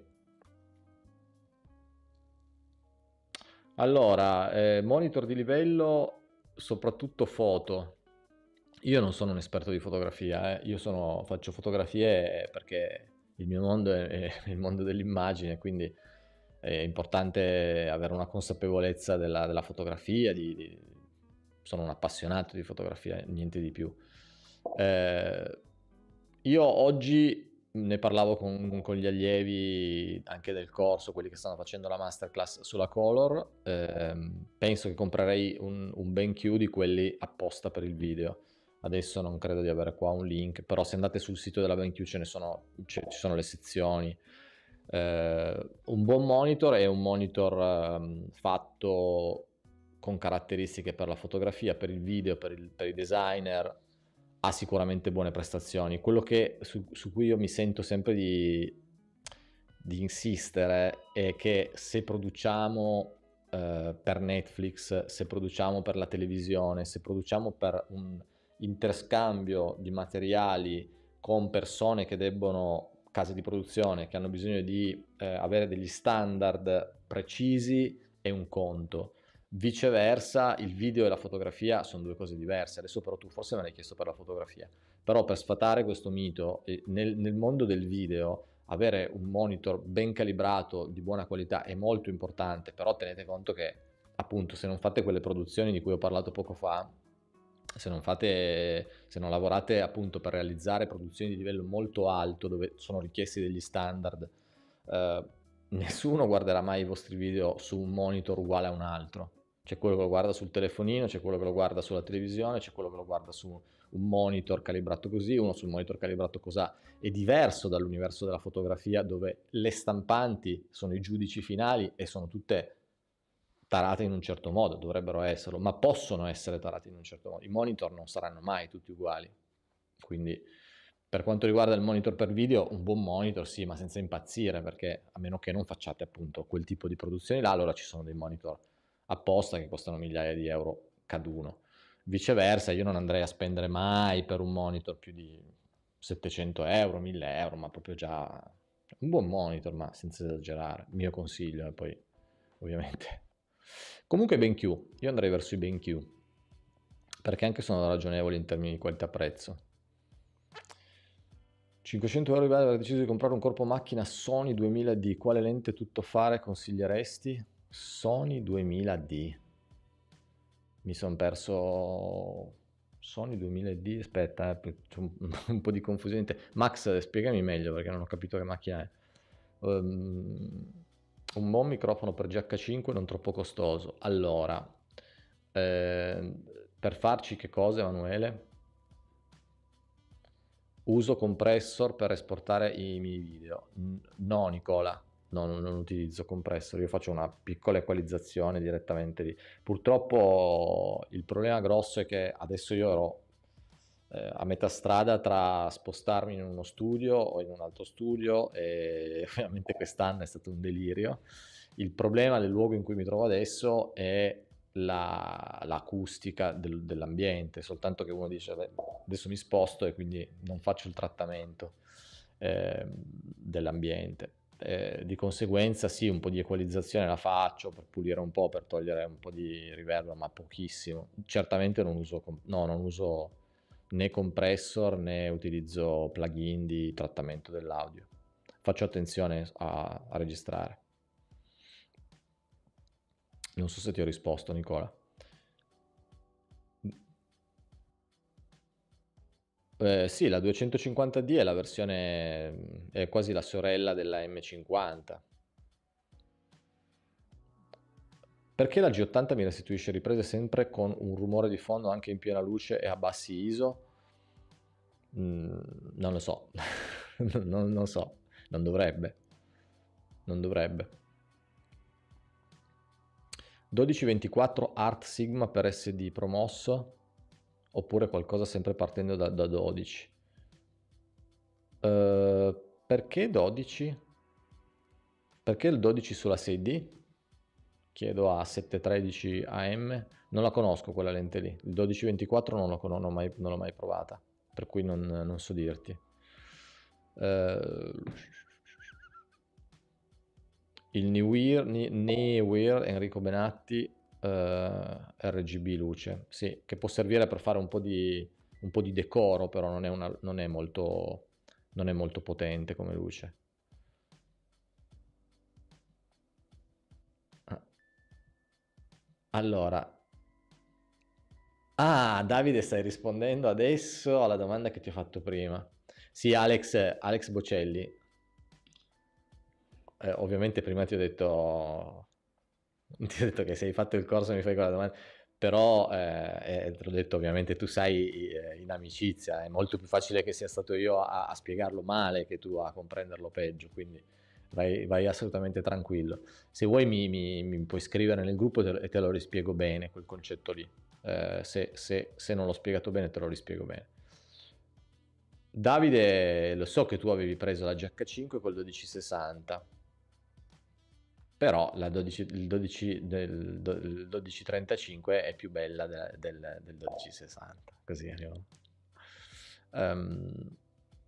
Allora, eh, monitor di livello, soprattutto foto. Io non sono un esperto di fotografia, eh. Io sono, faccio fotografie perché il mio mondo è, è il mondo dell'immagine, quindi è importante avere una consapevolezza della, della fotografia, di, di- sono un appassionato di fotografia, niente di più. Eh, io oggi ne parlavo con, con gli allievi anche del corso, quelli che stanno facendo la masterclass sulla Color. Ehm, penso che comprerei un, un BenQ di quelli apposta per il video. Adesso non credo di avere qua un link, però se andate sul sito della BenQ ce ne sono, ci sono le sezioni. Eh, un buon monitor è un monitor ehm, fatto con caratteristiche per la fotografia, per il video, per, il, per i designer, ha sicuramente buone prestazioni. Quello che, su, su cui io mi sento sempre di, di insistere è che se produciamo eh, per Netflix, se produciamo per la televisione, se produciamo per un interscambio di materiali con persone che debbono, case di produzione, che hanno bisogno di eh, avere degli standard precisi, è un conto. Viceversa, il video e la fotografia sono due cose diverse. Adesso però tu forse me l'hai chiesto per la fotografia, però per sfatare questo mito, nel, nel mondo del video avere un monitor ben calibrato, di buona qualità, è molto importante, però tenete conto che appunto se non fate quelle produzioni di cui ho parlato poco fa, se non fate, se non lavorate appunto per realizzare produzioni di livello molto alto dove sono richiesti degli standard, eh, nessuno guarderà mai i vostri video su un monitor uguale a un altro. C'è quello che lo guarda sul telefonino, c'è quello che lo guarda sulla televisione, c'è quello che lo guarda su un monitor calibrato così, uno sul monitor calibrato cos'ha. È diverso dall'universo della fotografia dove le stampanti sono i giudici finali e sono tutte tarate in un certo modo, dovrebbero esserlo, ma possono essere tarate in un certo modo. I monitor non saranno mai tutti uguali. Quindi per quanto riguarda il monitor per video, un buon monitor sì, ma senza impazzire, perché a meno che non facciate appunto quel tipo di produzioni là, allora ci sono dei monitor apposta che costano migliaia di euro caduno. Viceversa, io non andrei a spendere mai per un monitor più di settecento euro, mille euro, ma proprio già un buon monitor, ma senza esagerare. Mio consiglio, e poi ovviamente. Comunque BenQ, io andrei verso i BenQ, perché anche sono ragionevoli in termini di qualità-prezzo. cinquecento euro di base, aver deciso di comprare un corpo macchina Sony duemila D, quale lente tuttofare consiglieresti? Sony duemila D. Mi sono perso Sony duemila D, aspetta, eh, c'è un, un po' di confusione. Max, spiegami meglio perché non ho capito che macchina è. Um, un buon microfono per G H cinque non troppo costoso. Allora, eh, per farci che cosa, Emanuele? Uso compressor per esportare i miei video. No, Nicola, no, non, non utilizzo compressor, io faccio una piccola equalizzazione direttamente lì. Purtroppo il problema grosso è che adesso io ero eh, a metà strada tra spostarmi in uno studio o in un altro studio e ovviamente quest'anno è stato un delirio. Il problema del luogo in cui mi trovo adesso è la, l'acustica del, dell'ambiente, soltanto che uno dice beh, adesso mi sposto e quindi non faccio il trattamento eh, dell'ambiente. Eh, di conseguenza sì, un po' di equalizzazione la faccio per pulire un po', per togliere un po' di riverbero, ma pochissimo. Certamente non uso, no, non uso né compressor né utilizzo plugin di trattamento dell'audio. Faccio attenzione a, a registrare. Non so se ti ho risposto, Nicola. Eh, sì, la duecentocinquanta D è la versione, è quasi la sorella della M cinquanta. Perché la G ottanta mi restituisce riprese sempre con un rumore di fondo anche in piena luce e a bassi I S O? Mm, non lo so, non, non so, non dovrebbe, non dovrebbe. dodici ventiquattro Art Sigma per S D promosso oppure qualcosa sempre partendo da, da dodici? Uh, perché dodici? Perché il dodici sulla sei D? Chiedo a settecentotredici A M. Non la conosco quella lente lì. Il dodici ventiquattro non, lo, non, l'ho mai, non l'ho mai provata, per cui non, non so dirti. Uh, il Newear, Newear Enrico Benatti uh, R G B luce, sì, che può servire per fare un po' di, un po' di decoro, però non è, una, non è molto, non è molto potente come luce. Allora, ah, Davide, stai rispondendo adesso alla domanda che ti ho fatto prima. Sì, Alex, Alex Bocelli. Eh, ovviamente prima ti ho detto, ti ho detto che se hai fatto il corso mi fai quella domanda, però eh, eh, te l'ho detto, ovviamente tu sai eh, in amicizia, è molto più facile che sia stato io a, a spiegarlo male che tu a comprenderlo peggio, quindi vai, vai assolutamente tranquillo. Se vuoi mi, mi, mi puoi scrivere nel gruppo te- e te lo rispiego bene quel concetto lì. Eh, se, se, se non l'ho spiegato bene te lo rispiego bene. Davide, lo so che tu avevi preso la G H cinque col dodici sessanta, però la dodici, il, dodici, del, il dodici trentacinque è più bella del, del, del dodici sessanta, così arriviamo. Um,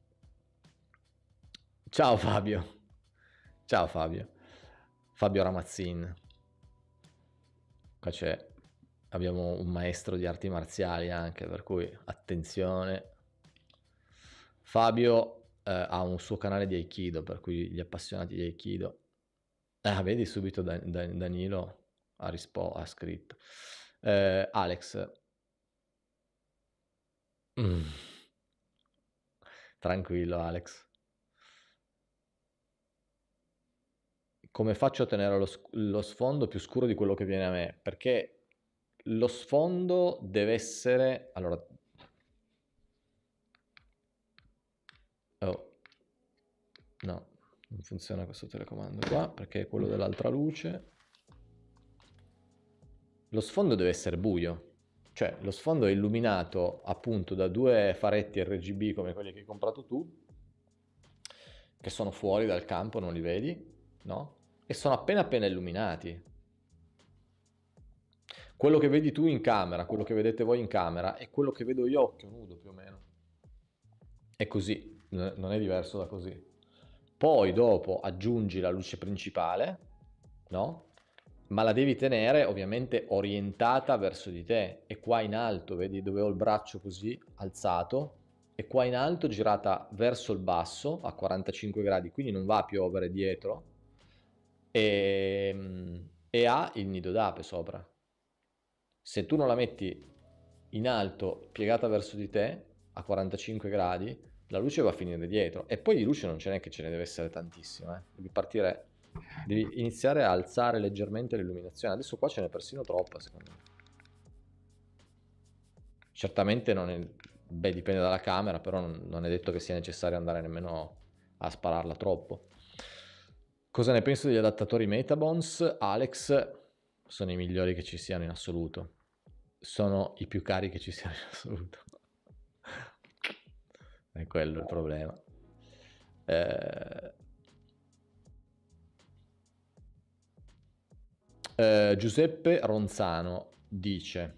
ciao Fabio, ciao Fabio, Fabio Ramazzin, qua c'è, abbiamo un maestro di arti marziali anche, per cui attenzione. Fabio eh, ha un suo canale di Aikido, per cui gli appassionati di Aikido. Ah, vedi subito Dan- Dan- Danilo ha, rispo- ha scritto. Eh, Alex, Mm. Tranquillo, Alex. Come faccio a tenere lo, sc- lo sfondo più scuro di quello che viene a me? Perché lo sfondo deve essere... Allora... Oh, no, non funziona questo telecomando qua, perché è quello dell'altra luce. Lo sfondo deve essere buio. Cioè, lo sfondo è illuminato appunto da due faretti R G B come quelli che hai comprato tu, che sono fuori dal campo, non li vedi, no? E sono appena appena illuminati. Quello che vedi tu in camera, quello che vedete voi in camera, è quello che vedo io a occhio nudo più o meno. È così, n- non è diverso da così. Poi dopo aggiungi la luce principale, no? Ma la devi tenere ovviamente orientata verso di te. E qua in alto, vedi dove ho il braccio così alzato, e qua in alto girata verso il basso a quarantacinque gradi, quindi non va a piovere dietro, e, e ha il nido d'ape sopra. Se tu non la metti in alto, piegata verso di te, a quarantacinque gradi, la luce va a finire dietro. E poi di luce non ce n'è che ce ne deve essere tantissima, eh. Devi partire, devi iniziare a alzare leggermente l'illuminazione. Adesso qua ce n'è persino troppa, secondo me. Certamente non è... Beh, dipende dalla camera, però non, non è detto che sia necessario andare nemmeno a spararla troppo. Cosa ne penso degli adattatori Metabons? Alex, sono i migliori che ci siano in assoluto. Sono i più cari che ci siano in assoluto. È quello il problema. Eh, eh, Giuseppe Ronzano dice: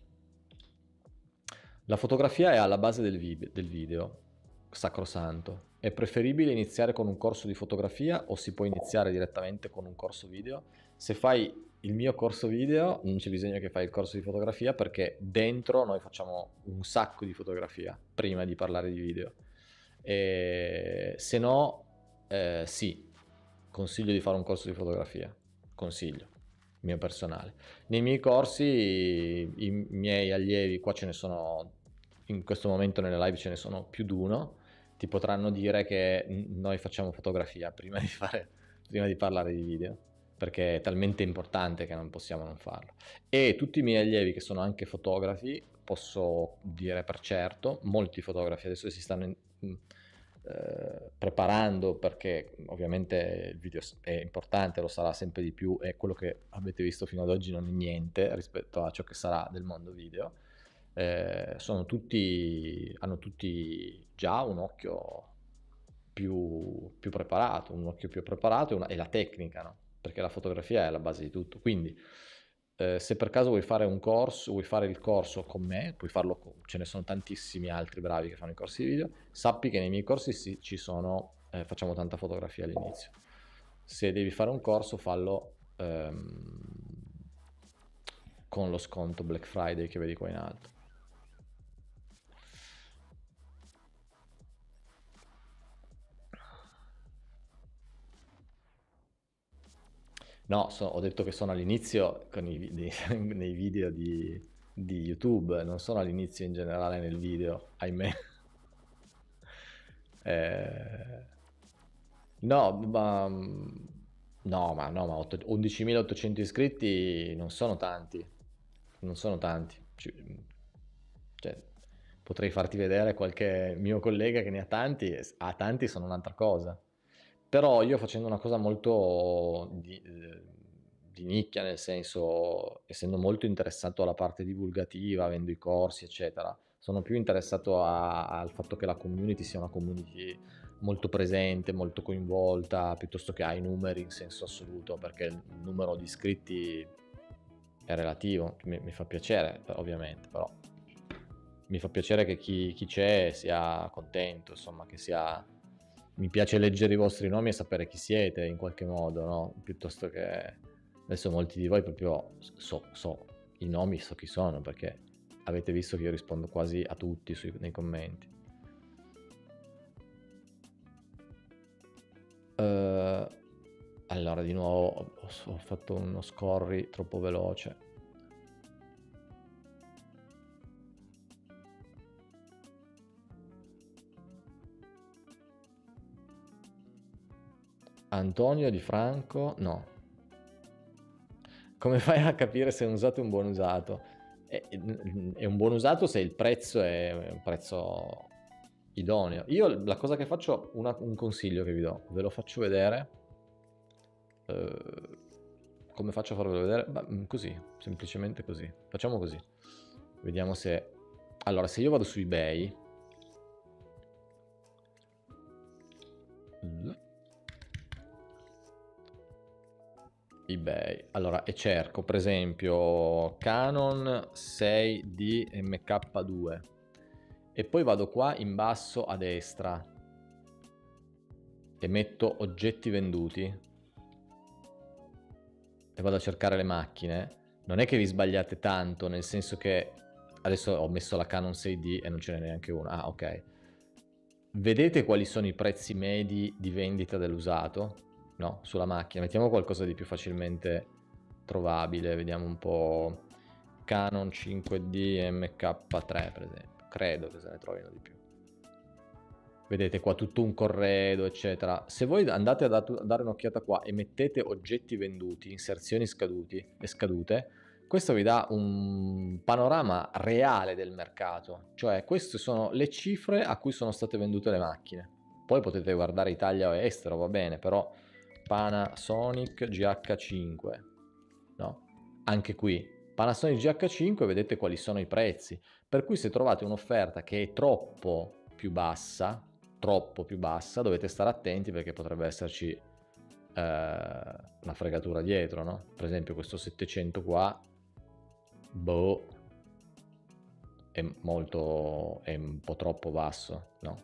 la fotografia è alla base del, vi- del video, sacrosanto. È preferibile iniziare con un corso di fotografia o si può iniziare direttamente con un corso video? Se fai il mio corso video non c'è bisogno che fai il corso di fotografia, perché dentro noi facciamo un sacco di fotografia prima di parlare di video. E se no, eh, sì, consiglio di fare un corso di fotografia, consiglio, mio personale. Nei miei corsi, i, i miei allievi, qua ce ne sono, in questo momento nelle live ce ne sono più di uno, ti potranno dire che noi facciamo fotografia prima di fare, prima di parlare di video, perché è talmente importante che non possiamo non farlo. E tutti i miei allievi che sono anche fotografi, posso dire per certo, molti fotografi adesso si stanno in, eh, preparando, perché ovviamente il video è importante, lo sarà sempre di più, e quello che avete visto fino ad oggi non è niente rispetto a ciò che sarà del mondo video. Eh, sono tutti, hanno tutti già un occhio più, più preparato, un occhio più preparato e, una, e la tecnica, no? Perché la fotografia è la base di tutto. Quindi eh, se per caso vuoi fare un corso, vuoi fare il corso con me, puoi farlo con, ce ne sono tantissimi altri bravi che fanno i corsi di video, sappi che nei miei corsi sì, ci sono, eh, facciamo tanta fotografia all'inizio. Se devi fare un corso, fallo ehm, con lo sconto Black Friday che vedi qua in alto. No, so- ho detto che sono all'inizio con i vi- nei video di, di YouTube, non sono all'inizio in generale nel video, ahimè. Eh, no, ma, no, ma, no, ma otto- undicimilaottocento iscritti non sono tanti, non sono tanti. Ci- cioè, potrei farti vedere qualche mio collega che ne ha tanti, e ha tanti sono un'altra cosa. Però io facendo una cosa molto di, eh, di nicchia, nel senso, essendo molto interessato alla parte divulgativa, avendo i corsi, eccetera, sono più interessato a- al fatto che la community sia una community molto presente, molto coinvolta, piuttosto che ai numeri in senso assoluto, perché il numero di iscritti è relativo, mi, mi fa piacere ovviamente, però mi fa piacere che chi, chi c'è sia contento, insomma, che sia... Mi piace leggere i vostri nomi e sapere chi siete in qualche modo, no? Piuttosto che... Adesso molti di voi proprio so, so i nomi, so chi sono, perché avete visto che io rispondo quasi a tutti sui, nei commenti. Uh, allora, di nuovo ho, ho fatto uno scorri troppo veloce. Antonio Di Franco, no. Come fai a capire se un usato è un buon usato? È, è un buon usato se il prezzo è un prezzo idoneo. Io la cosa che faccio, una, un consiglio che vi do, ve lo faccio vedere. Eh, come faccio a farvelo vedere? Beh, così, semplicemente così. Facciamo così. Vediamo se... Allora, se io vado su eBay... eBay, allora, e cerco per esempio Canon sei D M K due e poi vado qua in basso a destra e metto oggetti venduti e vado a cercare le macchine. Non è che vi sbagliate tanto, nel senso che adesso ho messo la Canon sei D e non ce n'è neanche una. Ah, ok. Vedete quali sono i prezzi medi di vendita dell'usato? No, sulla macchina. Mettiamo qualcosa di più facilmente trovabile. Vediamo un po'. Canon cinque D M K tre, per esempio. Credo che se ne trovino di più. Vedete qua tutto un corredo, eccetera. Se voi andate a dare un'occhiata qua e mettete oggetti venduti, inserzioni scaduti e scadute, questo vi dà un panorama reale del mercato, cioè queste sono le cifre a cui sono state vendute le macchine. Poi potete guardare Italia o estero, va bene, però Panasonic G H cinque, no? Anche qui, Panasonic G H cinque, vedete quali sono i prezzi, per cui se trovate un'offerta che è troppo più bassa, troppo più bassa, dovete stare attenti perché potrebbe esserci eh, una fregatura dietro, no? Per esempio questo settecento qua, boh, è molto, è un po' troppo basso, no?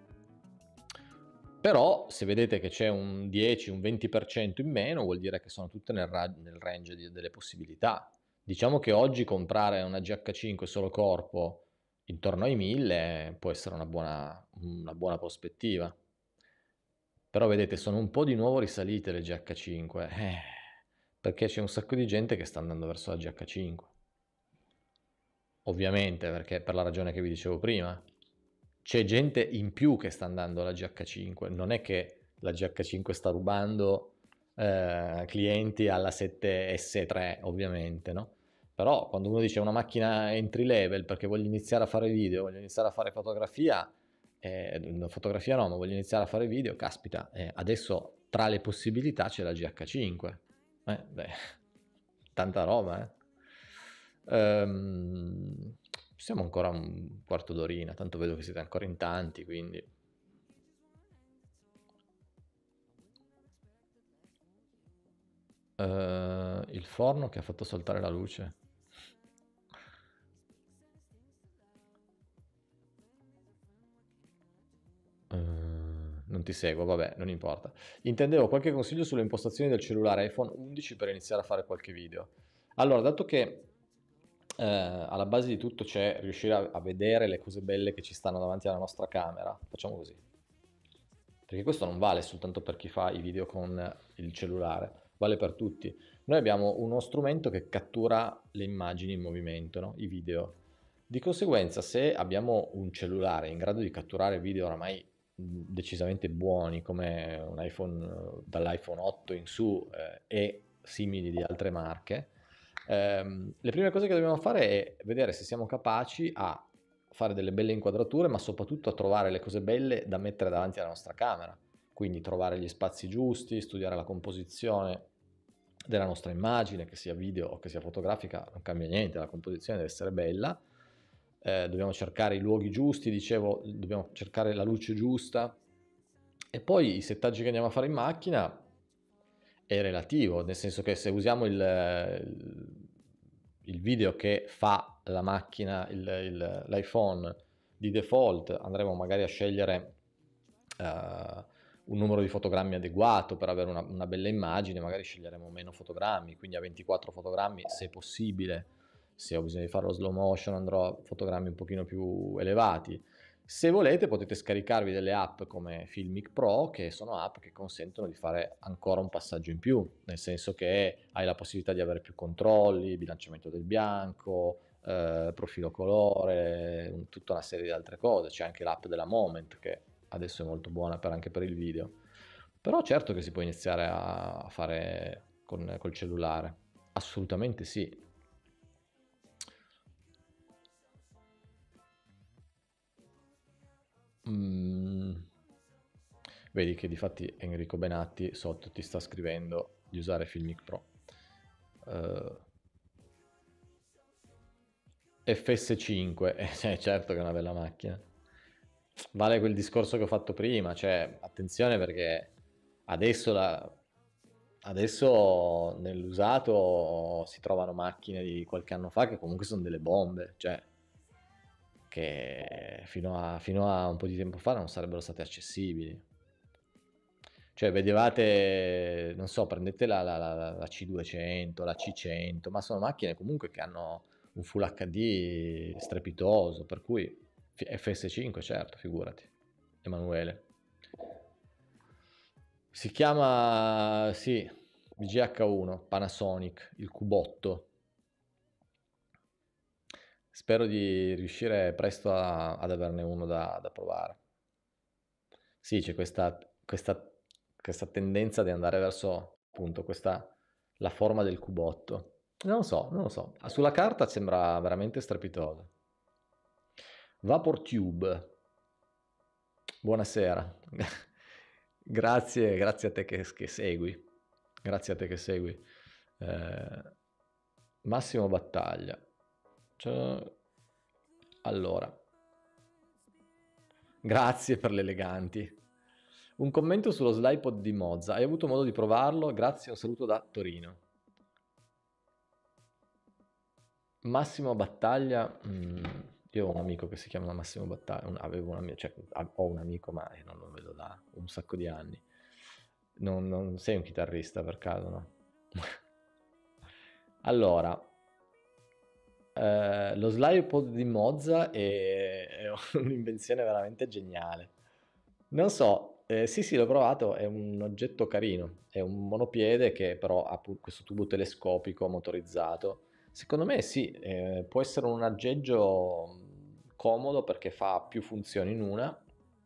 Però se vedete che c'è un dieci, un venti per cento in meno, vuol dire che sono tutte nel, ra- nel range di- delle possibilità. Diciamo che oggi comprare una G H cinque solo corpo intorno ai mille può essere una buona, una buona prospettiva. Però vedete, sono un po' di nuovo risalite le G H cinque, eh, perché c'è un sacco di gente che sta andando verso la G H cinque. Ovviamente, perché per la ragione che vi dicevo prima, c'è gente in più che sta andando alla G H cinque, non è che la G H cinque sta rubando eh, clienti alla sette S tre, ovviamente, no? Però quando uno dice una macchina entry level perché voglio iniziare a fare video, voglio iniziare a fare fotografia, eh, fotografia no, ma voglio iniziare a fare video, caspita, eh, adesso tra le possibilità c'è la G H cinque. Eh, beh, tanta roba, eh. Ehm, siamo ancora un quarto d'orina, tanto vedo che siete ancora in tanti, quindi... Uh, il forno che ha fatto saltare la luce. Uh, non ti seguo, vabbè, non importa. Intendevo qualche consiglio sulle impostazioni del cellulare iPhone undici per iniziare a fare qualche video. Allora, dato che eh, alla base di tutto c'è riuscire a, a vedere le cose belle che ci stanno davanti alla nostra camera, facciamo così. Perché questo non vale soltanto per chi fa i video con il cellulare, vale per tutti. Noi abbiamo uno strumento che cattura le immagini in movimento, no? I video. Di conseguenza, se abbiamo un cellulare in grado di catturare video oramai decisamente buoni, come un iPhone, dall'iPhone otto in su eh, e simili di altre marche, ehm, le prime cose che dobbiamo fare è vedere se siamo capaci a fare delle belle inquadrature, ma soprattutto a trovare le cose belle da mettere davanti alla nostra camera. Quindi trovare gli spazi giusti, studiare la composizione della nostra immagine, che sia video o che sia fotografica, non cambia niente, la composizione deve essere bella. Eh, dobbiamo cercare i luoghi giusti, dicevo, dobbiamo cercare la luce giusta. E poi i settaggi che andiamo a fare in macchina è relativo, nel senso che se usiamo il, il video che fa la macchina, il, il, l'iPhone di default, andremo magari a scegliere uh, un numero di fotogrammi adeguato per avere una, una bella immagine, magari sceglieremo meno fotogrammi, quindi a ventiquattro fotogrammi se possibile. Se ho bisogno di fare lo slow motion andrò a fotogrammi un pochino più elevati. Se volete potete scaricarvi delle app come Filmic Pro, che sono app che consentono di fare ancora un passaggio in più, nel senso che hai la possibilità di avere più controlli, bilanciamento del bianco, eh, profilo colore, un, tutta una serie di altre cose. C'è anche l'app della Moment che adesso è molto buona per, anche per il video. Però certo che si può iniziare a a fare con col cellulare. Assolutamente sì. Mm. Vedi che difatti Enrico Benatti sotto ti sta scrivendo di usare Filmic Pro. Uh, F S cinque, eh, cioè, certo che è una bella macchina. Vale quel discorso che ho fatto prima, cioè attenzione perché adesso, la, adesso nell'usato si trovano macchine di qualche anno fa che comunque sono delle bombe, cioè che fino a, fino a un po' di tempo fa non sarebbero state accessibili. Cioè, vedevate, non so, prendete la, la- la- la C duecento, la C cento, ma sono macchine comunque che hanno un Full H D strepitoso, per cui F S cinque, certo, figurati, Emanuele. Si chiama, sì, V G H uno, Panasonic, il cubotto. Spero di riuscire presto a- ad averne uno da, da provare. Sì, c'è questa, questa, questa tendenza di andare verso, appunto, questa, la forma del cubotto. Non lo so, non lo so. Sulla carta sembra veramente strepitoso. VaporTube, buonasera. Grazie, grazie a te che, che segui. Grazie a te che segui. Eh, Massimo Battaglia. Cioè, allora, grazie per le eleganti. Un commento sullo SlidePod di Mozza. Hai avuto modo di provarlo? Grazie, un saluto da Torino. Massimo Battaglia. mm, io ho un amico che si chiama Massimo Battaglia. un- avevo un amico, cioè, a- ho un amico, ma eh, non lo vedo da un sacco di anni. Non, non sei un chitarrista per caso, no? Allora, eh, lo SlidePod di Mozza è, è un'invenzione veramente geniale. Non so, eh, sì sì l'ho provato, è un oggetto carino, è un monopiede che però ha pu- questo tubo telescopico motorizzato. Secondo me sì, eh, può essere un aggeggio mh, comodo perché fa più funzioni in una.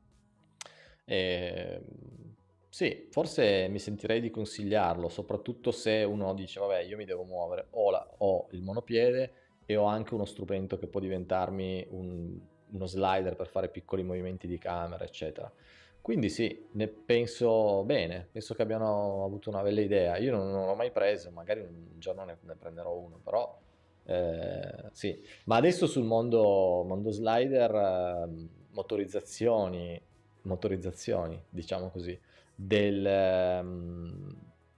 E, sì, forse mi sentirei di consigliarlo, soprattutto se uno dice, vabbè, io mi devo muovere, ho, la- ho il monopiede e ho anche uno strumento che può diventarmi un- uno slider per fare piccoli movimenti di camera, eccetera. Quindi sì, ne penso bene, penso che abbiano avuto una bella idea. Io non, non l'ho mai preso, magari un giorno ne, ne prenderò uno, però eh, sì. Ma adesso sul mondo, mondo slider, ehm, motorizzazioni, motorizzazioni, diciamo così, del, ehm,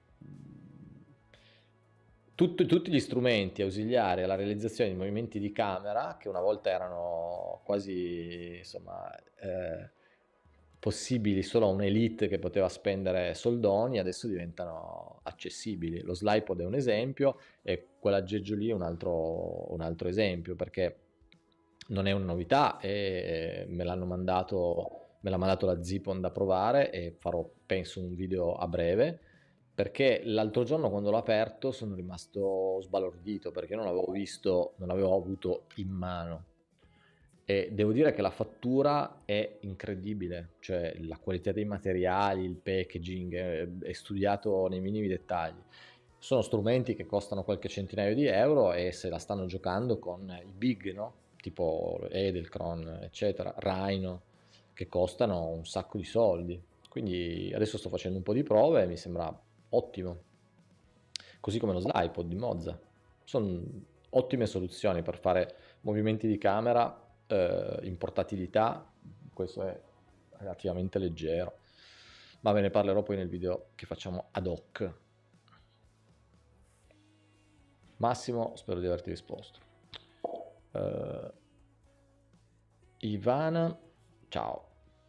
tutto- tutti gli strumenti ausiliari alla realizzazione di movimenti di camera, che una volta erano quasi, insomma, eh, possibili solo a un'elite che poteva spendere soldoni, adesso diventano accessibili. Lo SlidePod è un esempio e quell'aggeggio lì è un altro, un altro esempio, perché non è una novità e me l'hanno mandato, me l'ha mandato la Zipon da provare e farò, penso, un video a breve perché l'altro giorno quando l'ho aperto sono rimasto sbalordito perché non l'avevo visto, non l'avevo avuto in mano e devo dire che la fattura è incredibile, cioè la qualità dei materiali, il packaging è, è studiato nei minimi dettagli. Sono strumenti che costano qualche centinaio di euro e se la stanno giocando con i big, no? Tipo Edelkron, eccetera, Rhino, che costano un sacco di soldi. Quindi adesso sto facendo un po' di prove e mi sembra ottimo. Così come lo SlidePod di Mozza. Sono ottime soluzioni per fare movimenti di camera eh, in portatilità. Questo è relativamente leggero. Ma ve ne parlerò poi nel video che facciamo ad hoc. Massimo, spero di averti risposto. Uh, Ivana, ciao.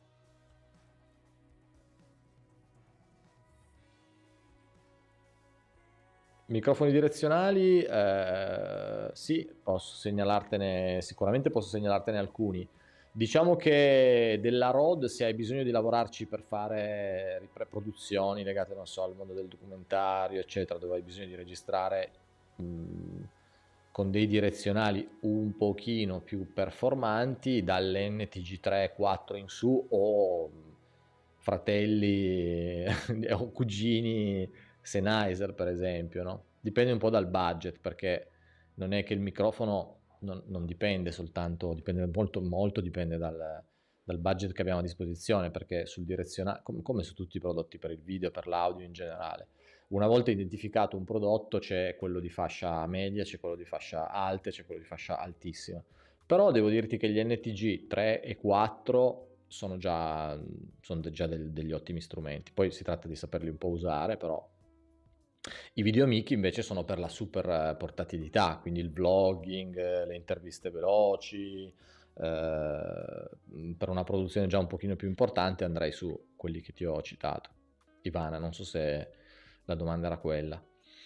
Microfoni direzionali, eh, sì, posso segnalartene, sicuramente posso segnalartene alcuni. Diciamo che della Rode, se hai bisogno di lavorarci per fare riproduzioni legate, non so, al mondo del documentario, eccetera, dove hai bisogno di registrare mh, con dei direzionali un pochino più performanti, dall'N T G tre quattro in su o fratelli o cugini Sennheiser, per esempio, no? Dipende un po' dal budget, perché non è che il microfono non, non dipende soltanto, dipende molto, molto dipende dal, dal budget che abbiamo a disposizione, perché sul direzionale, com- come su tutti i prodotti per il video, per l'audio in generale, una volta identificato un prodotto c'è quello di fascia media, c'è quello di fascia alta, c'è quello di fascia altissima. Però devo dirti che gli N T G tre e quattro sono già, sono già del- degli ottimi strumenti. Poi si tratta di saperli un po' usare, però i videomic invece sono per la super eh, portatilità, quindi il vlogging, eh, le interviste veloci. eh, per una produzione già un pochino più importante andrei su quelli che ti ho citato. Ivana, non so se la domanda era quella.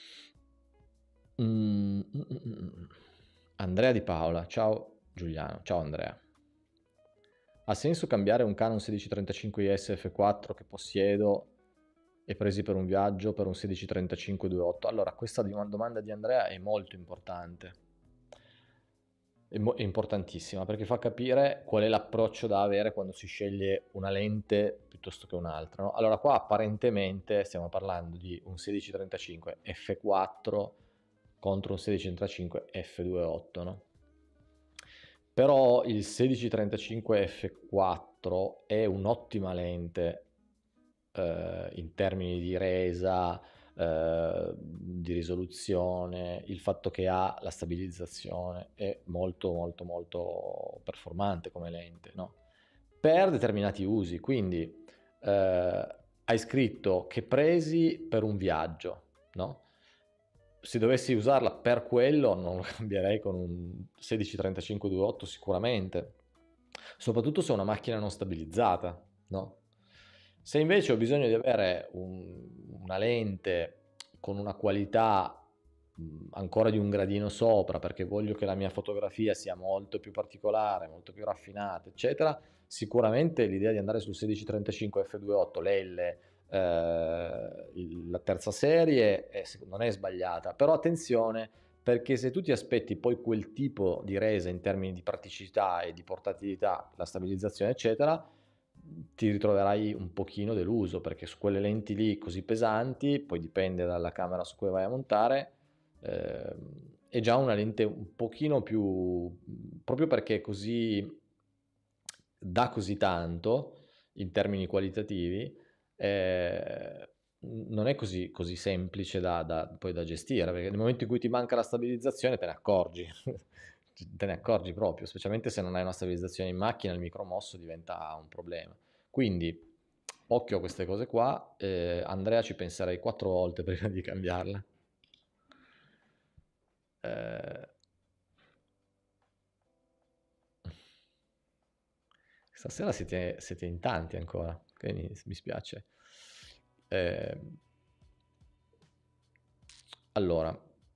Mm, mm, mm, mm. Andrea Di Paola, ciao Giuliano, ciao Andrea. Ha senso cambiare un Canon sedici trentacinque I S F quattro che possiedo e presi per un viaggio per un sedici trentacinque due otto? Allora, questa domanda di Andrea è molto importante. È, mo- è importantissima perché fa capire qual è l'approccio da avere quando si sceglie una lente piuttosto che un'altra, no? Allora, qua apparentemente stiamo parlando di un sedici trentacinque F quattro contro un sedici trentacinque F due otto, no? Però il sedici trentacinque F quattro è un'ottima lente eh, in termini di resa, eh, di risoluzione, il fatto che ha la stabilizzazione è molto molto molto performante come lente, no? Per determinati usi, quindi eh, hai scritto che presi per un viaggio, no? Se dovessi usarla per quello non lo cambierei con un sedici trentacinque due otto sicuramente, soprattutto se è una macchina non stabilizzata, no? Se invece ho bisogno di avere un- una lente con una qualità mh, ancora di un gradino sopra, perché voglio che la mia fotografia sia molto più particolare, molto più raffinata, eccetera, sicuramente l'idea di andare sul sedici trentacinque F due otto, l'L, eh, il- la terza serie, è- non è sbagliata, però attenzione, perché se tu ti aspetti poi quel tipo di resa in termini di praticità e di portatilità, la stabilizzazione, eccetera, ti ritroverai un pochino deluso, perché su quelle lenti lì così pesanti, poi dipende dalla camera su cui vai a montare, eh, è già una lente un pochino più, proprio perché è così, dà così tanto in termini qualitativi, eh, non è così, così semplice da, da- poi da gestire, perché nel momento in cui ti manca la stabilizzazione te ne accorgi, te ne accorgi proprio, specialmente se non hai una stabilizzazione in macchina, il micromosso diventa un problema. Quindi, occhio a queste cose qua, eh, Andrea ci penserei quattro volte prima di cambiarla. Eh, Stasera siete, siete in tanti ancora, quindi mi spiace. Eh, allora,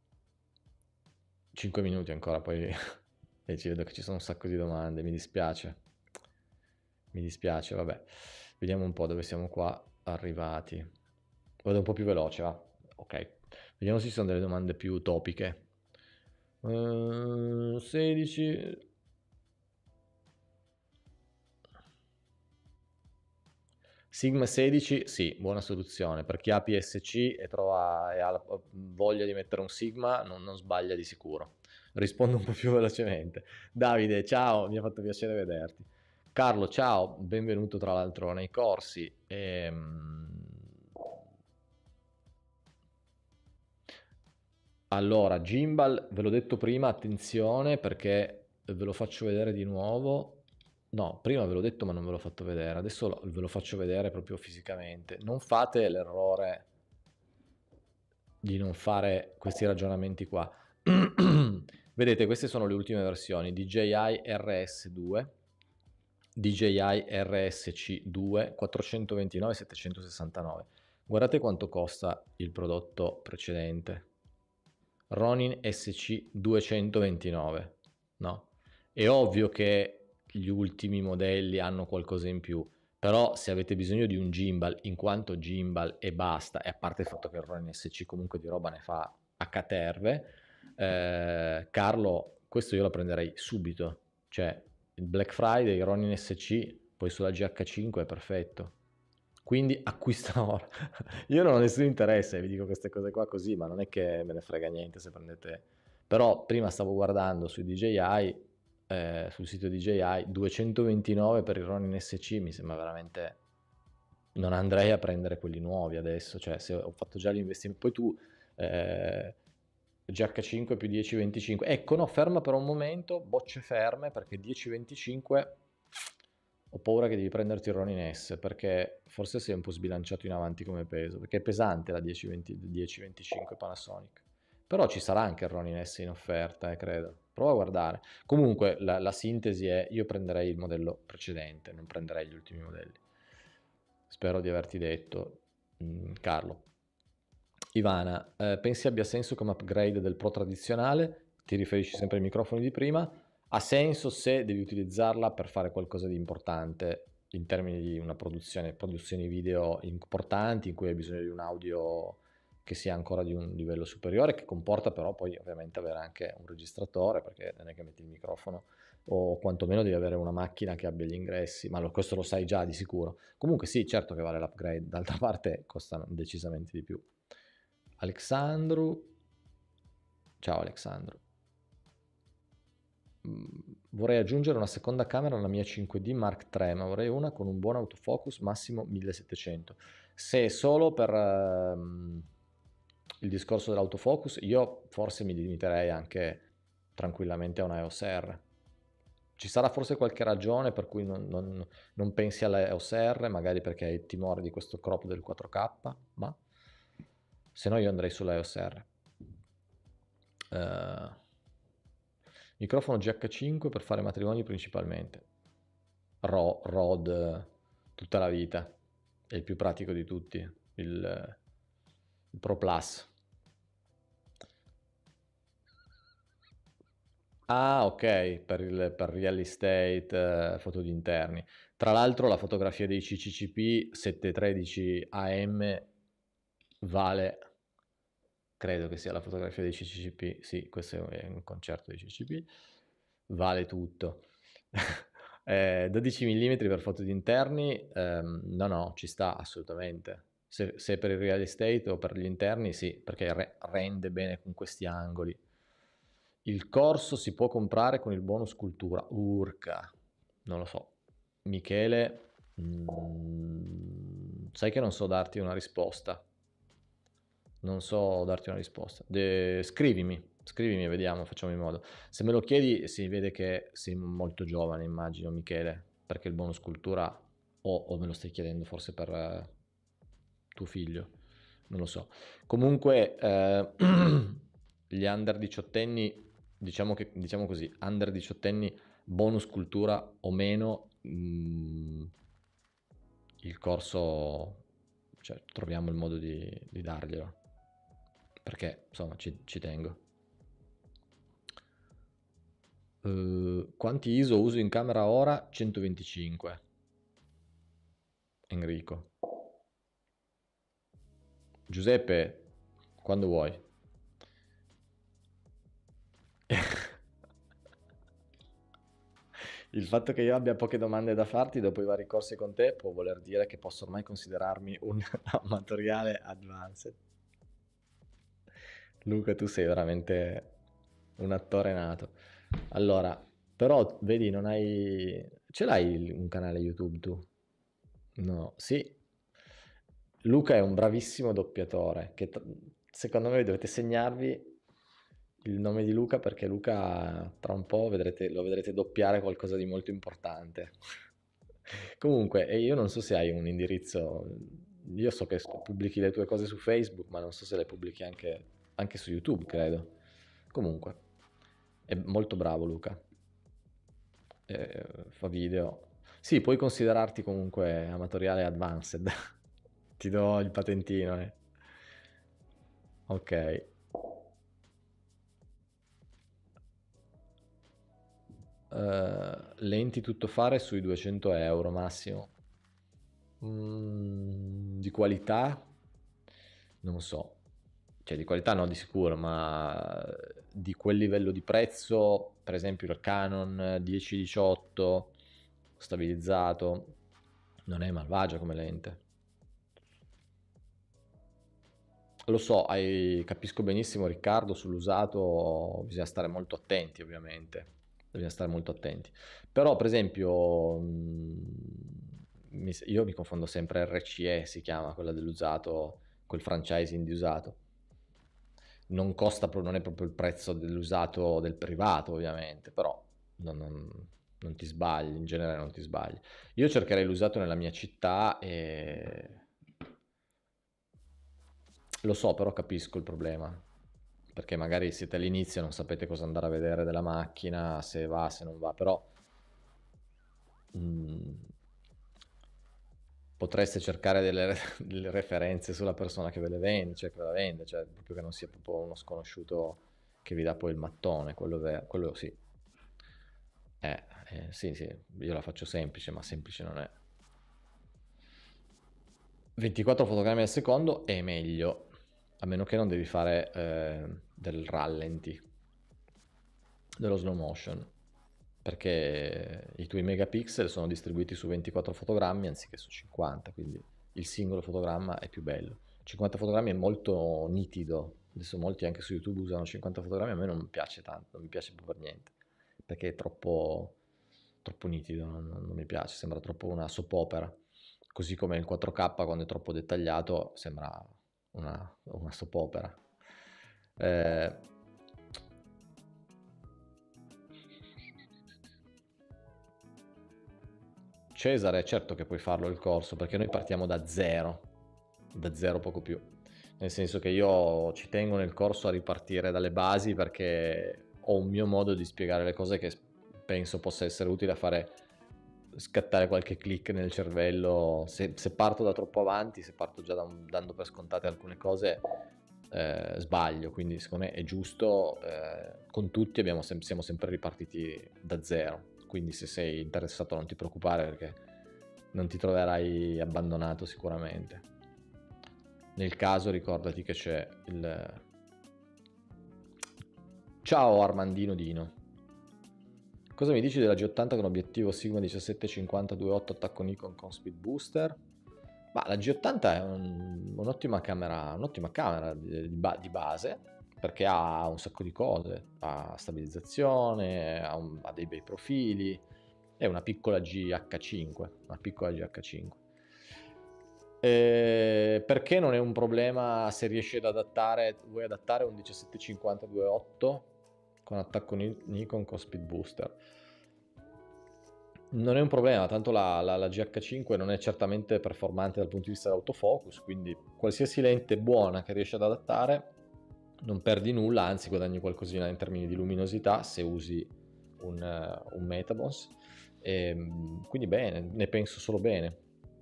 cinque minuti ancora, poi e ci vedo che ci sono un sacco di domande, mi dispiace. Mi dispiace, vabbè. Vediamo un po' dove siamo qua arrivati. Vado un po' più veloce, va. Ok. Vediamo se ci sono delle domande più topiche. Uh, sedici. Sigma sedici, sì, buona soluzione. Per chi ha P S C e, trova, e ha la voglia di mettere un Sigma, non, non sbaglia di sicuro. Rispondo un po' più velocemente. Davide, ciao, mi ha fatto piacere vederti. Carlo, ciao, benvenuto tra l'altro nei corsi. Ehm... Allora, gimbal, ve l'ho detto prima, attenzione perché ve lo faccio vedere di nuovo. No, prima ve l'ho detto ma non ve l'ho fatto vedere, adesso lo- ve lo faccio vedere proprio fisicamente. Non fate l'errore di non fare questi ragionamenti qua. Vedete, queste sono le ultime versioni: D J I R S due, D J I R S C due, quattrocentoventinove settecentosessantanove. Guardate quanto costa il prodotto precedente. Ronin S C duecentoventinove, no? È ovvio che gli ultimi modelli hanno qualcosa in più, però se avete bisogno di un gimbal, in quanto gimbal e basta, e a parte il fatto che il Ronin S C comunque di roba ne fa a caterve, eh, Carlo, questo io lo prenderei subito, cioè il Black Friday, il Ronin S C, poi sulla G H cinque è perfetto. Quindi acquista ora. Io non ho nessun interesse, vi dico queste cose qua così, ma non è che me ne frega niente se prendete. Però prima stavo guardando su D J I, eh, sul sito D J I, duecentoventinove per il Ronin S C, mi sembra veramente... Non andrei a prendere quelli nuovi adesso, cioè se ho fatto già l'investimento. Poi tu, eh, G H cinque più dieci venticinque, ecco no, ferma per un momento, bocce ferme, perché dieci venticinque ho paura che devi prenderti il Ronin S, perché forse sei un po' sbilanciato in avanti come peso, perché è pesante la dieci venticinque Panasonic. Però ci sarà anche il Ronin S in offerta, eh, credo. Prova a guardare. Comunque la, la sintesi è, io prenderei il modello precedente, non prenderei gli ultimi modelli. Spero di averti detto, mm, Carlo. Ivana, eh, pensi abbia senso come upgrade del Pro tradizionale? Ti riferisci sempre ai microfoni di prima? Ha senso se devi utilizzarla per fare qualcosa di importante in termini di una produzione, produzioni video importanti in cui hai bisogno di un audio che sia ancora di un livello superiore, che comporta però poi ovviamente avere anche un registratore, perché non è che metti il microfono, o quantomeno devi avere una macchina che abbia gli ingressi, ma lo, questo lo sai già di sicuro. Comunque sì, certo che vale l'upgrade, d'altra parte costano decisamente di più. Alexandru, ciao Alexandru. Vorrei aggiungere una seconda camera alla mia cinque D Mark tre, ma vorrei una con un buon autofocus, massimo millesettecento. Se è solo per ehm, il discorso dell'autofocus, io forse mi limiterei anche tranquillamente a una E O S R. Ci sarà forse qualche ragione per cui non, non, non pensi alla E O S R, magari perché hai timore di questo crop del quattro K, ma se no io andrei sulla E O S R. Uh, microfono G H cinque per fare matrimoni principalmente. Ro, Rode tutta la vita, è il più pratico di tutti, il, il Pro Plus. Ah, ok, per il per real estate, eh, foto di interni. Tra l'altro la fotografia dei C C C P settecentotredici A M vale, credo che sia la fotografia dei C C C P, sì, questo è un concerto dei C C C P, vale tutto. eh, dodici millimetri per foto di interni, ehm, no, no, ci sta assolutamente. Se, se per il real estate o per gli interni, sì, perché re- rende bene con questi angoli. Il corso si può comprare con il bonus cultura. Urca, non lo so. Michele, mm, sai che non so darti una risposta. Non so darti una risposta. De- scrivimi, scrivimi e vediamo, facciamo in modo. Se me lo chiedi si vede che sei molto giovane, immagino, Michele, perché il bonus cultura, o, o me lo stai chiedendo forse per eh, tuo figlio, non lo so. Comunque, eh, gli under diciottenni, diciamo, che, diciamo così, under diciottenni, bonus cultura o meno, mh, il corso, cioè, troviamo il modo di, di darglielo perché insomma ci, ci tengo. Uh, quanti I S O uso in camera ora? centoventicinque. Enrico. Giuseppe, quando vuoi. Il fatto che io abbia poche domande da farti dopo i vari corsi con te può voler dire che posso ormai considerarmi un amatoriale advanced. Luca, tu sei veramente un attore nato. Allora, però vedi, non hai... Ce l'hai un canale YouTube tu? No, sì. Luca è un bravissimo doppiatore, che t- secondo me dovete segnarvi il nome di Luca perché Luca tra un po' vedrete, lo vedrete doppiare qualcosa di molto importante. Comunque, e io non so se hai un indirizzo, io so che pubblichi le tue cose su Facebook, ma non so se le pubblichi anche, anche su YouTube, credo. Comunque, è molto bravo Luca, eh, fa video. Sì, puoi considerarti comunque amatoriale advanced. Ti do il patentino, eh. Ok. Eh, lenti tuttofare sui duecento euro massimo. Mm, di qualità? Non so. Cioè, di qualità no, di sicuro, ma di quel livello di prezzo, per esempio il Canon dieci diciotto stabilizzato, non è malvagia come lente. Lo so, hai- capisco benissimo Riccardo, sull'usato bisogna stare molto attenti ovviamente, bisogna stare molto attenti. Però per esempio mh, mi- io mi confondo sempre R C E, si chiama quella dell'usato, quel franchising di usato. Non costa, pro- non è proprio il prezzo dell'usato del privato ovviamente, però non, non- non ti sbagli, in genere non ti sbagli. Io cercherei l'usato nella mia città e lo so, però capisco il problema, perché magari siete all'inizio e non sapete cosa andare a vedere della macchina, se va, se non va, però mm, potreste cercare delle, delle referenze sulla persona che ve le vende, cioè che ve la vende, cioè proprio che non sia proprio uno sconosciuto che vi dà poi il mattone, quello, ver- quello sì. Eh, eh, sì, sì, io la faccio semplice, ma semplice non è. ventiquattro fotogrammi al secondo è meglio, a meno che non devi fare eh, del rallenti, dello slow motion, perché i tuoi megapixel sono distribuiti su ventiquattro fotogrammi anziché su cinquanta, quindi il singolo fotogramma è più bello. cinquanta fotogrammi è molto nitido, adesso molti anche su YouTube usano cinquanta fotogrammi, a me non piace tanto, non mi piace proprio per niente, perché è troppo, troppo nitido, non, non mi piace, sembra troppo una soap opera, così come il quattro K quando è troppo dettagliato sembra una, una soap opera. Eh, Cesare, certo che puoi farlo il corso, perché noi partiamo da zero, da zero poco più. Nel senso che io ci tengo nel corso a ripartire dalle basi perché ho un mio modo di spiegare le cose che penso possa essere utile a fare scattare qualche click nel cervello. Se, se parto da troppo avanti, se parto già da un- dando per scontate alcune cose, eh, sbaglio. Quindi secondo me è giusto, eh, con tutti abbiamo sem- siamo sempre ripartiti da zero. Quindi se sei interessato non ti preoccupare perché non ti troverai abbandonato sicuramente. Nel caso ricordati che c'è il... Ciao Armandino Dino. Cosa mi dici della G ottanta con obiettivo Sigma diciassette cinquanta due otto attacco Nikon con speed booster? Ma la G ottanta è un- un'ottima camera, un'ottima camera di, di ba- di base perché ha un sacco di cose, ha stabilizzazione, ha, un- ha dei bei profili, è una piccola G H cinque, una piccola G H cinque. Eh, perché non è un problema se riesci ad adattare, vuoi adattare un diciassette cinquanta due otto con attacco Nikon con speed booster? Non è un problema, tanto la, la, la G H cinque non è certamente performante dal punto di vista dell'autofocus, quindi qualsiasi lente buona che riesci ad adattare non perdi nulla, anzi guadagni qualcosina in termini di luminosità se usi un, uh, un Metabons. E, quindi bene, ne penso solo bene.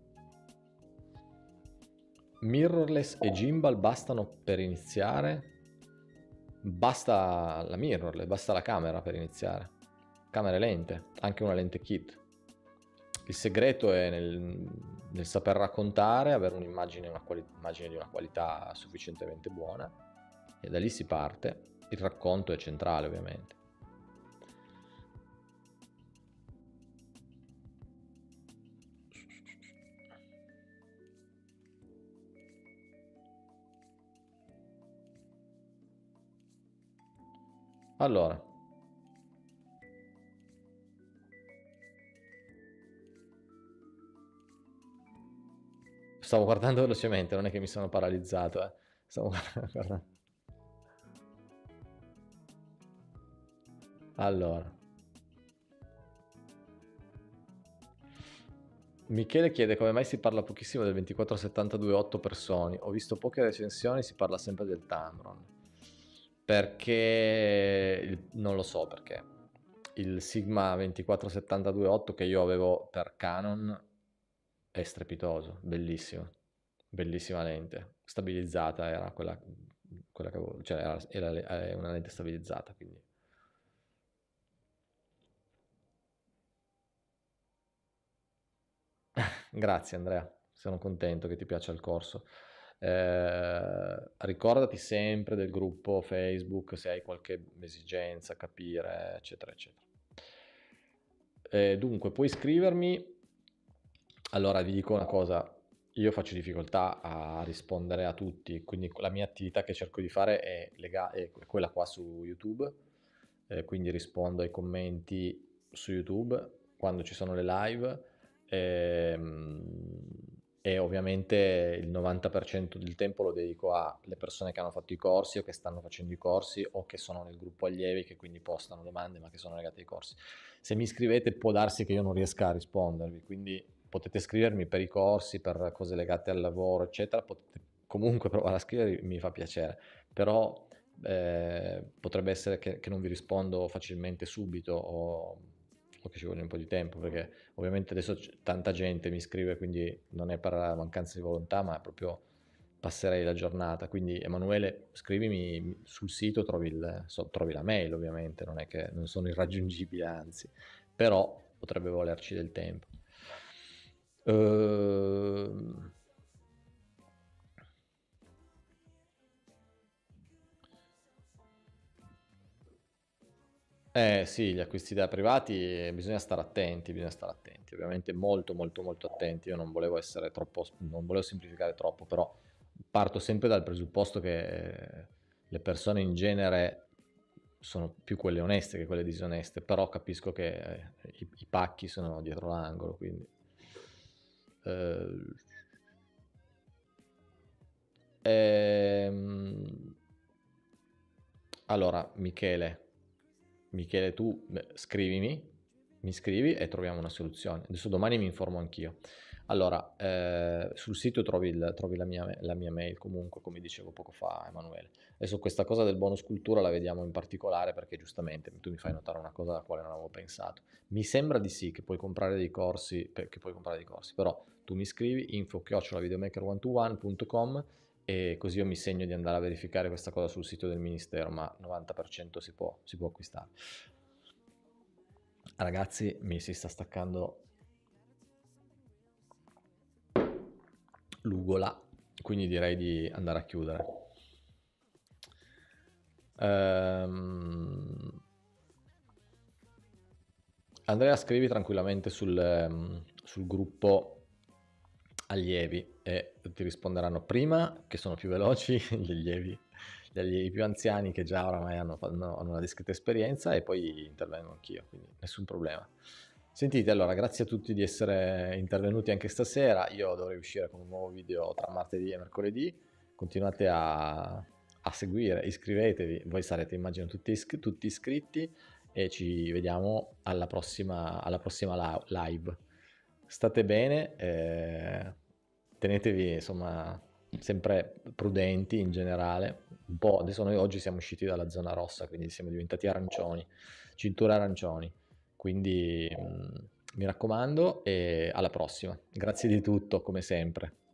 Mirrorless e gimbal bastano per iniziare? Basta la mirrorless, basta la camera per iniziare. Camere lente, anche una lente kit. Il segreto è nel, nel saper raccontare, avere un'immagine, una quali- immagine di una qualità sufficientemente buona e da lì si parte. Il racconto è centrale ovviamente. Allora, stavo guardando velocemente, non è che mi sono paralizzato, eh. Stavo guardando. Allora, Michele chiede come mai si parla pochissimo del ventiquattro settantadue otto per Sony. Ho visto poche recensioni, si parla sempre del Tamron. Perché il- non lo so perché. Il Sigma ventiquattro settantadue otto che io avevo per Canon è strepitoso, bellissimo. Bellissima lente, stabilizzata era quella, quella che avevo, cioè era, era- è una lente stabilizzata, quindi grazie Andrea, sono contento che ti piaccia il corso. Eh, ricordati sempre del gruppo Facebook se hai qualche esigenza, capire, eccetera, eccetera. Eh, dunque, puoi scrivermi. Allora, vi dico una cosa. io faccio difficoltà a rispondere a tutti, quindi la mia attività che cerco di fare è, lega- è quella qua su YouTube, eh, quindi rispondo ai commenti su YouTube quando ci sono le live, ehm, e ovviamente il novanta per cento del tempo lo dedico alle persone che hanno fatto i corsi o che stanno facendo i corsi o che sono nel gruppo allievi, che quindi postano domande ma che sono legate ai corsi. Se mi scrivete può darsi che io non riesca a rispondervi, quindi potete scrivermi per i corsi, per cose legate al lavoro, eccetera, potete comunque provare a scrivermi, mi fa piacere, però eh, potrebbe essere che, che non vi rispondo facilmente subito o, o che ci voglia un po' di tempo, perché ovviamente adesso c- tanta gente mi scrive, quindi non è per mancanza di volontà, ma è proprio passerei la giornata. Quindi Emanuele, scrivimi sul sito, trovi, il, so- trovi la mail ovviamente, non è che non sono irraggiungibile, anzi, però potrebbe volerci del tempo. Ehm, Eh sì, gli acquisti da privati, eh, bisogna stare attenti, bisogna stare attenti, ovviamente molto molto molto attenti. Io non volevo essere troppo, non volevo semplificare troppo, però parto sempre dal presupposto che eh, le persone in genere sono più quelle oneste che quelle disoneste, però capisco che eh, i, i pacchi sono dietro l'angolo, quindi... Eh, ehm, allora, Michele, Michele, tu beh, scrivimi, mi scrivi e troviamo una soluzione. Adesso domani mi informo anch'io. Allora, eh, sul sito trovi, il- trovi la mia, la mia mail comunque, come dicevo poco fa, Emanuele. Adesso questa cosa del bonus cultura la vediamo in particolare perché giustamente tu mi fai notare una cosa alla quale non avevo pensato. Mi sembra di sì che puoi comprare dei corsi, per- che puoi comprare dei corsi, però tu mi scrivi info chiocciola videomaker centouno punto com e così io mi segno di andare a verificare questa cosa sul sito del ministero, ma novanta per cento si può, si può acquistare. Ragazzi, mi si sta staccando l'ugola, quindi direi di andare a chiudere. Ehm, Andrea, scrivi tranquillamente sul, ehm, sul gruppo allievi e ti risponderanno prima, che sono più veloci, gli allievi, gli allievi più anziani che già oramai hanno, hanno- hanno una discreta esperienza, e poi intervengo anch'io, quindi nessun problema. Sentite, allora, grazie a tutti di essere intervenuti anche stasera. Io dovrei uscire con un nuovo video tra martedì e mercoledì. Continuate a, a seguire, iscrivetevi, voi sarete immagino tutti, iscri- tutti iscritti, e ci vediamo alla prossima, alla prossima la- live. State bene, eh, tenetevi insomma sempre prudenti in generale. Un po' adesso noi oggi siamo usciti dalla zona rossa, quindi siamo diventati arancioni, cintura arancioni. Quindi mh, mi raccomando, e alla prossima. Grazie di tutto, come sempre.